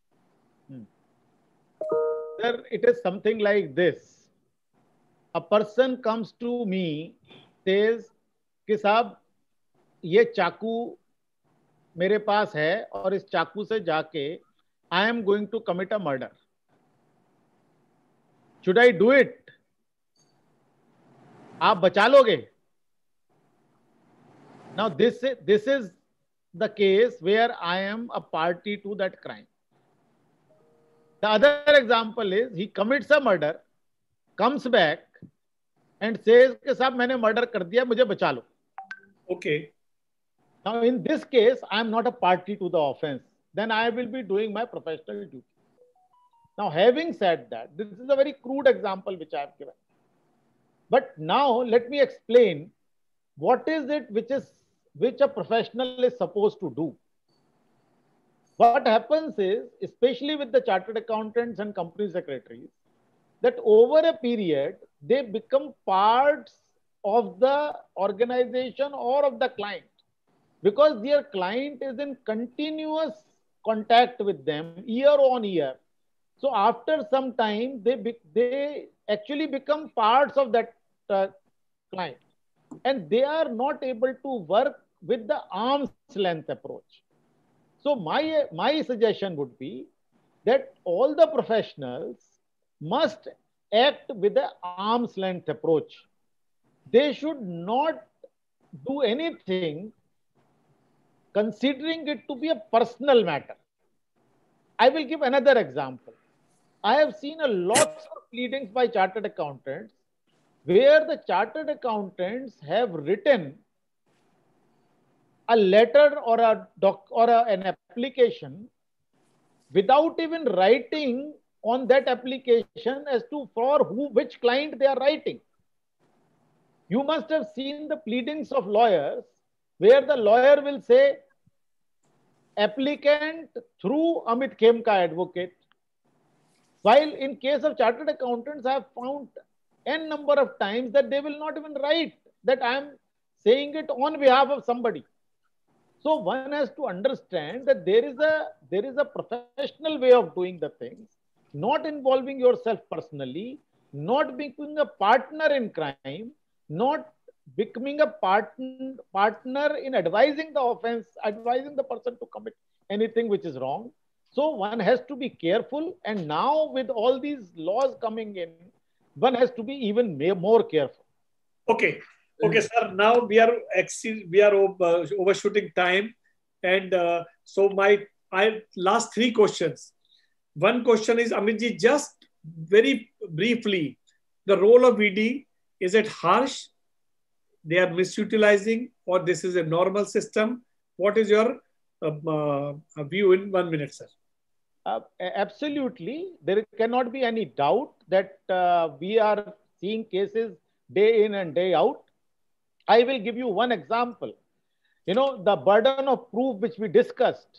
Sir, it is something like this. A person comes to me, says कि साहब ये चाकू मेरे पास है और इस चाकू से जाके I am going to commit a murder. Should I do it? आप बचा लोगे? Now this is the case where I am a party to that crime. The other example is he commits a murder, comes back and says कि साहब मैंने murder कर दिया, मुझे बचा लो. Okay. Now in this case, I am not a party to the offense. Then I will be doing my professional duty. Now, having said that, this is a very crude example which I have given. But now let me explain what is it which a professional is supposed to do. What happens is, especially with the chartered accountants and company secretaries, that over a period, they become parts of the organization or of the client, because their client is in continuous contact with them year on year. So after some time, they actually become parts of that client, and they are not able to work with the arm's length approach. So my suggestion would be that all the professionals must act with the arm's length approach. They should not do anything considering it to be a personal matter. I will give another example. I have seen a lot of pleadings by chartered accountants where the chartered accountants have written a letter or an application without even writing on that application as to which client they are writing. You must have seen the pleadings of lawyers where the lawyer will say, applicant through Amit Khemka advocate. While in case of chartered accountants, I have found n number of times that they will not even write that I am saying it on behalf of somebody. So one has to understand that there is a professional way of doing the things, not involving yourself personally, not becoming a partner in crime, not becoming a partner in advising the offense, advising the person to commit anything which is wrong. So one has to be careful, and now with all these laws coming in, one has to be even more careful. Okay, sir. Now we are overshooting time, and so I last three questions. One question is, Amitji, just very briefly, the role of ED, is it harsh? They are misutilizing, or this is a normal system? What is your view in 1 minute, sir? Absolutely. There cannot be any doubt that we are seeing cases day in and day out. I will give you one example. You know, the burden of proof which we discussed,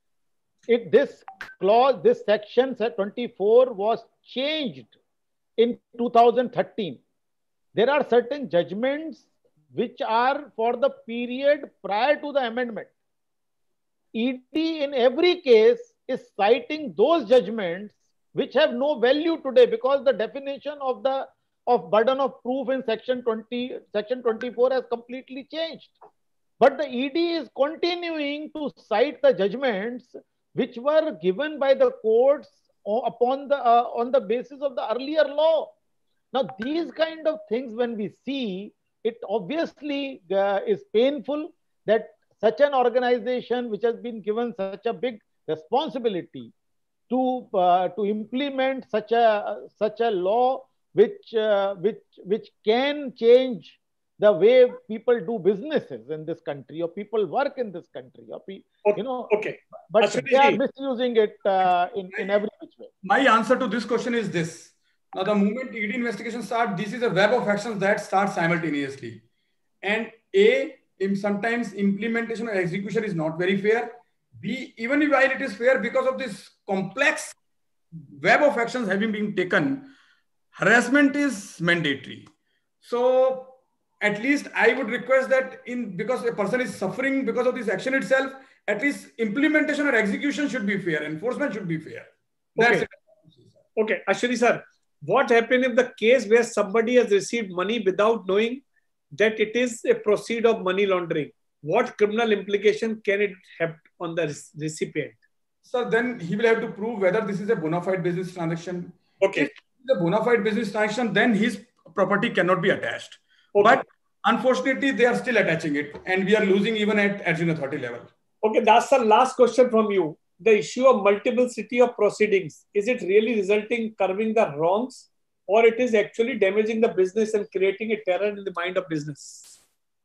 this clause, this section 24 was changed in 2013. There are certain judgments which are for the period prior to the amendment. ED in every case is citing those judgments which have no value today, because the definition of burden of proof in section 24 has completely changed. But the ED is continuing to cite the judgments which were given by the courts on the basis of the earlier law. Now, these kind of things, when we see, it obviously is painful that such an organization which has been given such a big responsibility to implement such a law which can change the way people do businesses in this country, or people work in this country, or you know, Okay. but Ashwini they are ji. misusing it in every which way. My answer to this question is this. Now, the moment ED investigation starts, this is a web of actions that start simultaneously. And A, sometimes implementation or execution is not very fair. B, even while it is fair, because of this complex web of actions having been taken, harassment is mandatory. So at least I would request that because a person is suffering because of this action itself, at least implementation or execution should be fair, enforcement should be fair. That's Okay. it. Okay, Ashwini sir, what happened if the case where somebody has received money without knowing that it is a proceed of money laundering? What criminal implication can it have on the recipient? So then he will have to prove whether this is a bona fide business transaction. Okay. If it's a bona fide business transaction, then his property cannot be attached. Okay. But unfortunately, they are still attaching it, and we are losing even at adjoint authority level. Okay, that's the last question from you. The issue of multiplicity of proceedings, is it really resulting curbing the wrongs, or it is actually damaging the business and creating a terror in the mind of business?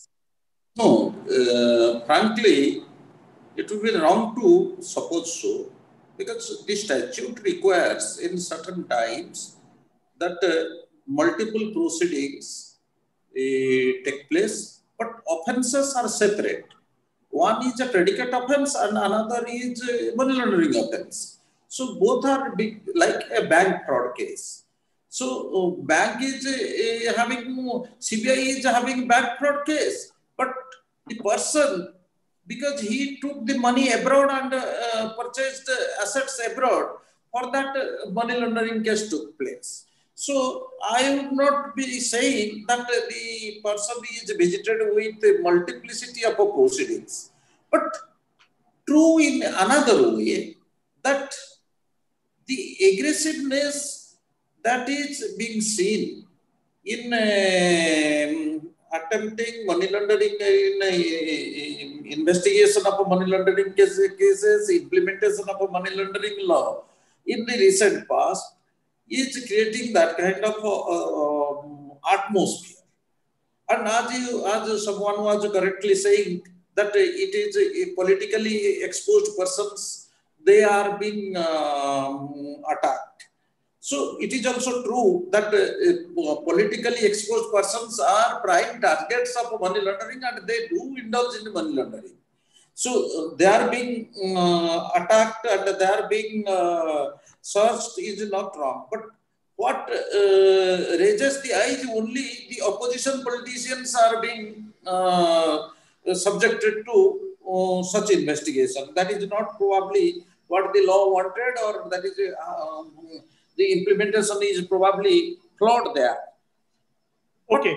No, frankly, it would be wrong to suppose so, because the statute requires in certain times that multiple proceedings take place, but offences are separate. One is a predicate offence and another is a money laundering offence. So both are big, like a bank fraud case. So bank is CBI is having bank fraud case, but the person, because he took the money abroad and purchased assets abroad, for that money laundering case took place. So I would not be saying that the person is visited with a multiplicity of proceedings, but true in another way that the aggressiveness that is being seen in attempting money laundering, in investigation of money laundering cases, implementation of money laundering law in the recent past is creating that kind of atmosphere. And as someone was correctly saying, that it is a politically exposed persons, they are being attacked. So it is also true that politically exposed persons are prime targets of money laundering, and they do indulge in money laundering. So they are being attacked and they are being searched is not wrong. But what raises the eye is only the opposition politicians are being subjected to such investigation. That is not probably what the law wanted, or that is the implementation is probably flawed there. Okay.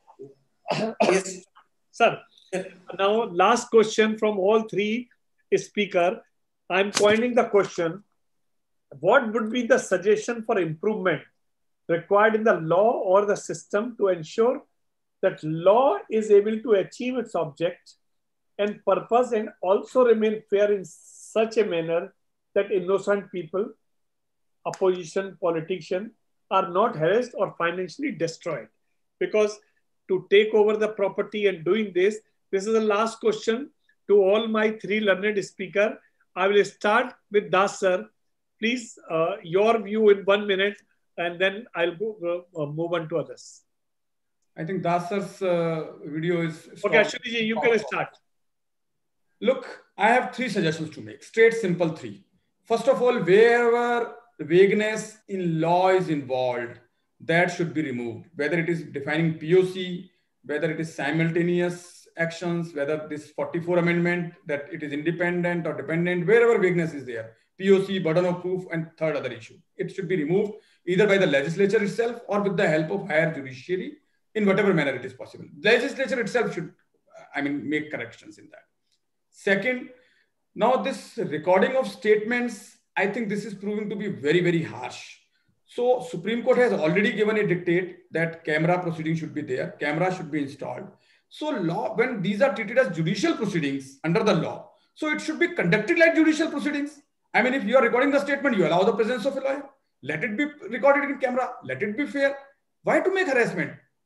Yes. Sir, now last question from all three speakers. I'm pointing the question, what would be the suggestion for improvement required in the law or the system to ensure that law is able to achieve its object and purpose and also remain fair in such a manner that innocent people, opposition, politicians are not harassed or financially destroyed? Because to take over the property and doing this is the last question to all my three learned speakers. I will start with Das sir. Please, your view in 1 minute, and then I'll move on to others. I think Das sir's video is... Okay, Ashwini ji, you can start. Look, I have three suggestions to make. Straight, simple three. First of all, wherever vagueness in law is involved, that should be removed. Whether it is defining POC, whether it is simultaneous actions, whether this 44 amendment, that it is independent or dependent, wherever vagueness is there, POC, burden of proof, and third other issue, it should be removed either by the legislature itself or with the help of higher judiciary in whatever manner it is possible. Legislature itself should, make corrections in that. Second, now this recording of statements, I think this is proving to be very, very harsh. So Supreme Court has already given a dictate that camera proceedings should be there, camera should be installed. So law, when these are treated as judicial proceedings under the law, so it should be conducted like judicial proceedings. If you are recording the statement, you allow the presence of a lawyer. Let it be recorded in camera. Let it be fair. Why to make harassment?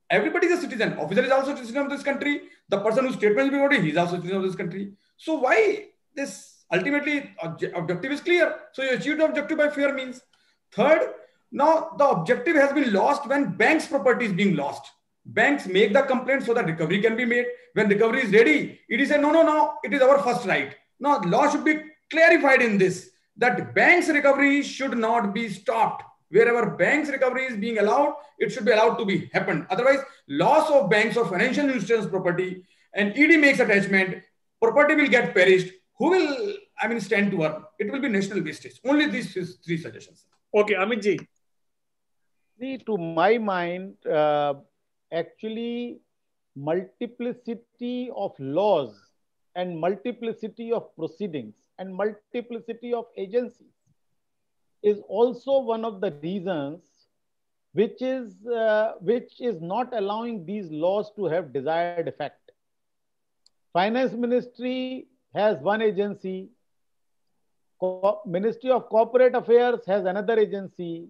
everybody is a citizen. Officer is also a citizen of this country. The person whose statement is being ordered, he is also a citizen of this country. So why this ultimately objective is clear. So you achieve the objective by fair means. Third, now the objective has been lost when banks' property is being lost. Banks make the complaint so that recovery can be made. When recovery is ready, it is a no, it is our first right. Now, law should be clarified in this, that banks' recovery should not be stopped. Wherever banks' recovery is being allowed, it should be allowed to be happen. Otherwise, loss of banks or financial institutions' property, and ED makes attachment, property will get perished. Who will, stand to earn? It will be national wastage. Only these three suggestions. Okay, Amit ji. See, to my mind, actually, multiplicity of laws and multiplicity of proceedings and multiplicity of agencies is also one of the reasons which is not allowing these laws to have desired effect. Finance Ministry has one agency, Ministry of Corporate Affairs has another agency,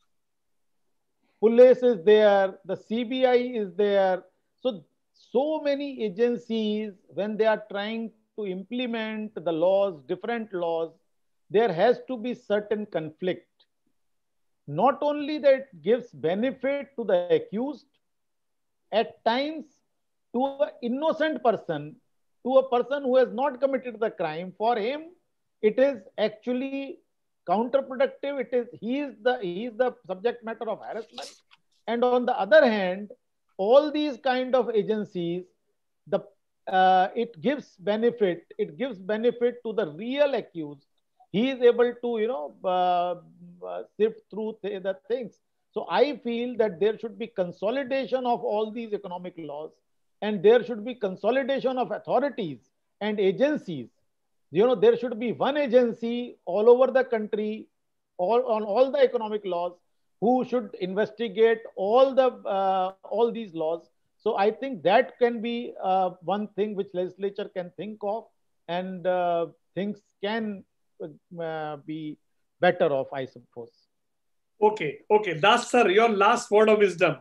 Police is there, the CBI is there. So many agencies, when they are trying to implement the laws, different laws, there has to be certain conflict. Not only that it gives benefit to the accused, at times to an innocent person, to a person who has not committed the crime, for him, it is actually counterproductive. He is the subject matter of harassment. And on the other hand, all these kind of agencies, it gives benefit to the real accused. He is able to sift through the things. So I feel that there should be consolidation of all these economic laws, and there should be consolidation of authorities and agencies. There should be one agency all over the country, on all the economic laws, who should investigate all these laws. So I think that can be one thing which legislature can think of, and things can be better off, I suppose. Okay. Das sir, your last word of wisdom.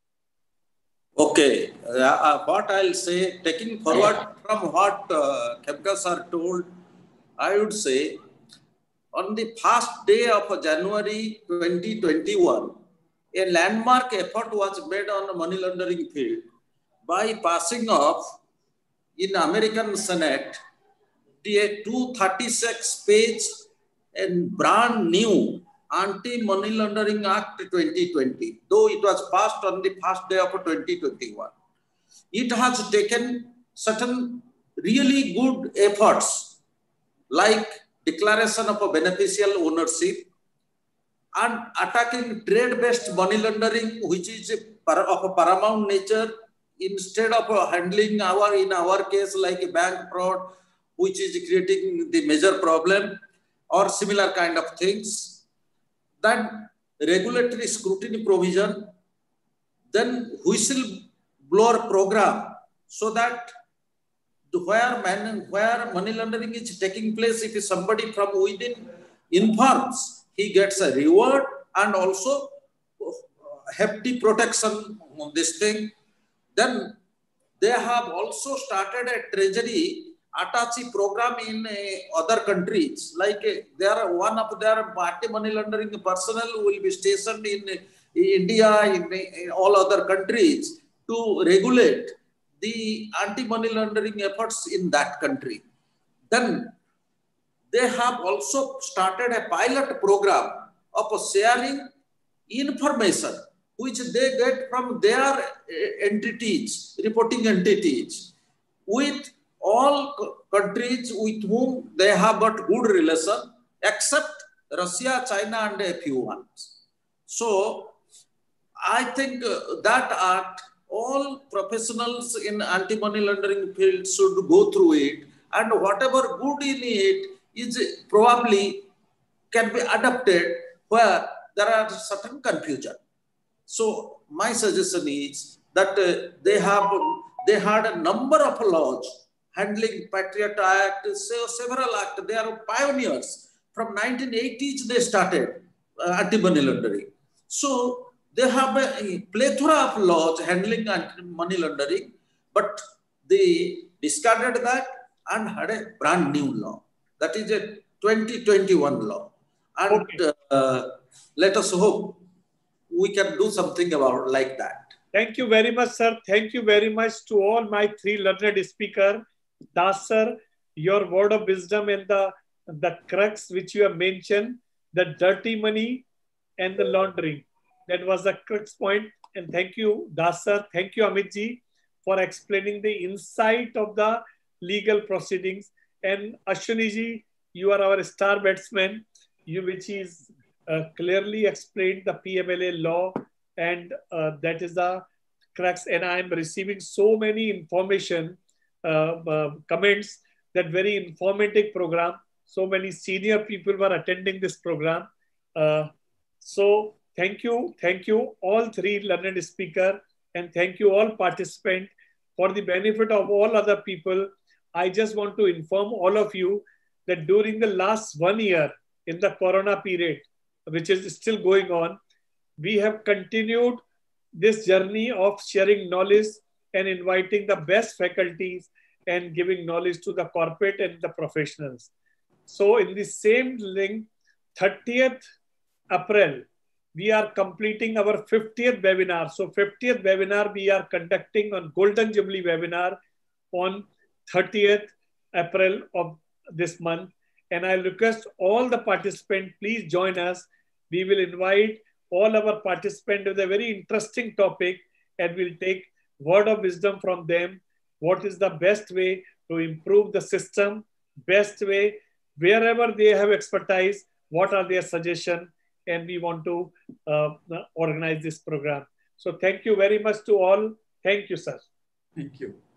Okay, what I'll say, taking forward from what Khemka sir told, I would say, on the first day of January 2021, a landmark effort was made on the money laundering field by passing off in American Senate a 236-page and brand new Anti-Money Laundering Act 2020, though it was passed on the first day of 2021. It has taken certain really good efforts, like declaration of a beneficial ownership and attacking trade-based money laundering, which is of a paramount nature, instead of handling in our case like bank fraud, which is creating the major problem, or similar kind of things. Then regulatory scrutiny provision, then whistleblower program, so that where money laundering is taking place, if somebody from within informs, he gets a reward and also hefty protection on this thing. Then they have also started a treasury attache program in other countries, like one of their anti-money laundering personnel will be stationed in India, in all other countries, to regulate the anti-money laundering efforts in that country. Then they have also started a pilot program of sharing information which they get from their entities, reporting entities, with all countries with whom they have got good relation, except Russia, China, and a few ones. So I think that act, all professionals in anti-money laundering field should go through it, and whatever good in it is probably can be adapted where there are certain confusion. So my suggestion is that they had a number of laws handling Patriot Act, several acts. They are pioneers. From 1980s they started anti-money laundering. So They have a plethora of laws handling money laundering, but they discarded that and had a brand new law. That is a 2021 law. And let us hope we can do something about like that. Thank you very much, sir. Thank you very much to all my three learned speakers. Das, sir, your word of wisdom and the crux which you have mentioned, the dirty money and the laundering. That was the crux point. And thank you, Das, sir. Thank you, Amit ji, for explaining the insight of the legal proceedings. And Ashwini ji, you are our star batsman, which is clearly explained the PMLA law, and that is the crux. And I am receiving so many information, comments, that very informative program. So many senior people were attending this program. So thank you, all three learned speakers, and thank you all participants. For the benefit of all other people, I just want to inform all of you that during the last 1 year in the Corona period, which is still going on, we have continued this journey of sharing knowledge and inviting the best faculties and giving knowledge to the corporate and the professionals. So in the same link, 30th April, we are completing our 50th webinar. So 50th webinar we are conducting on Golden Jubilee webinar on 30th April of this month. And I request all the participants, please join us. We will invite all our participants with a very interesting topic, and we'll take word of wisdom from them. What is the best way to improve the system? Best way, wherever they have expertise, what are their suggestions? And we want to organize this program. So thank you very much to all. Thank you, sir. Thank you.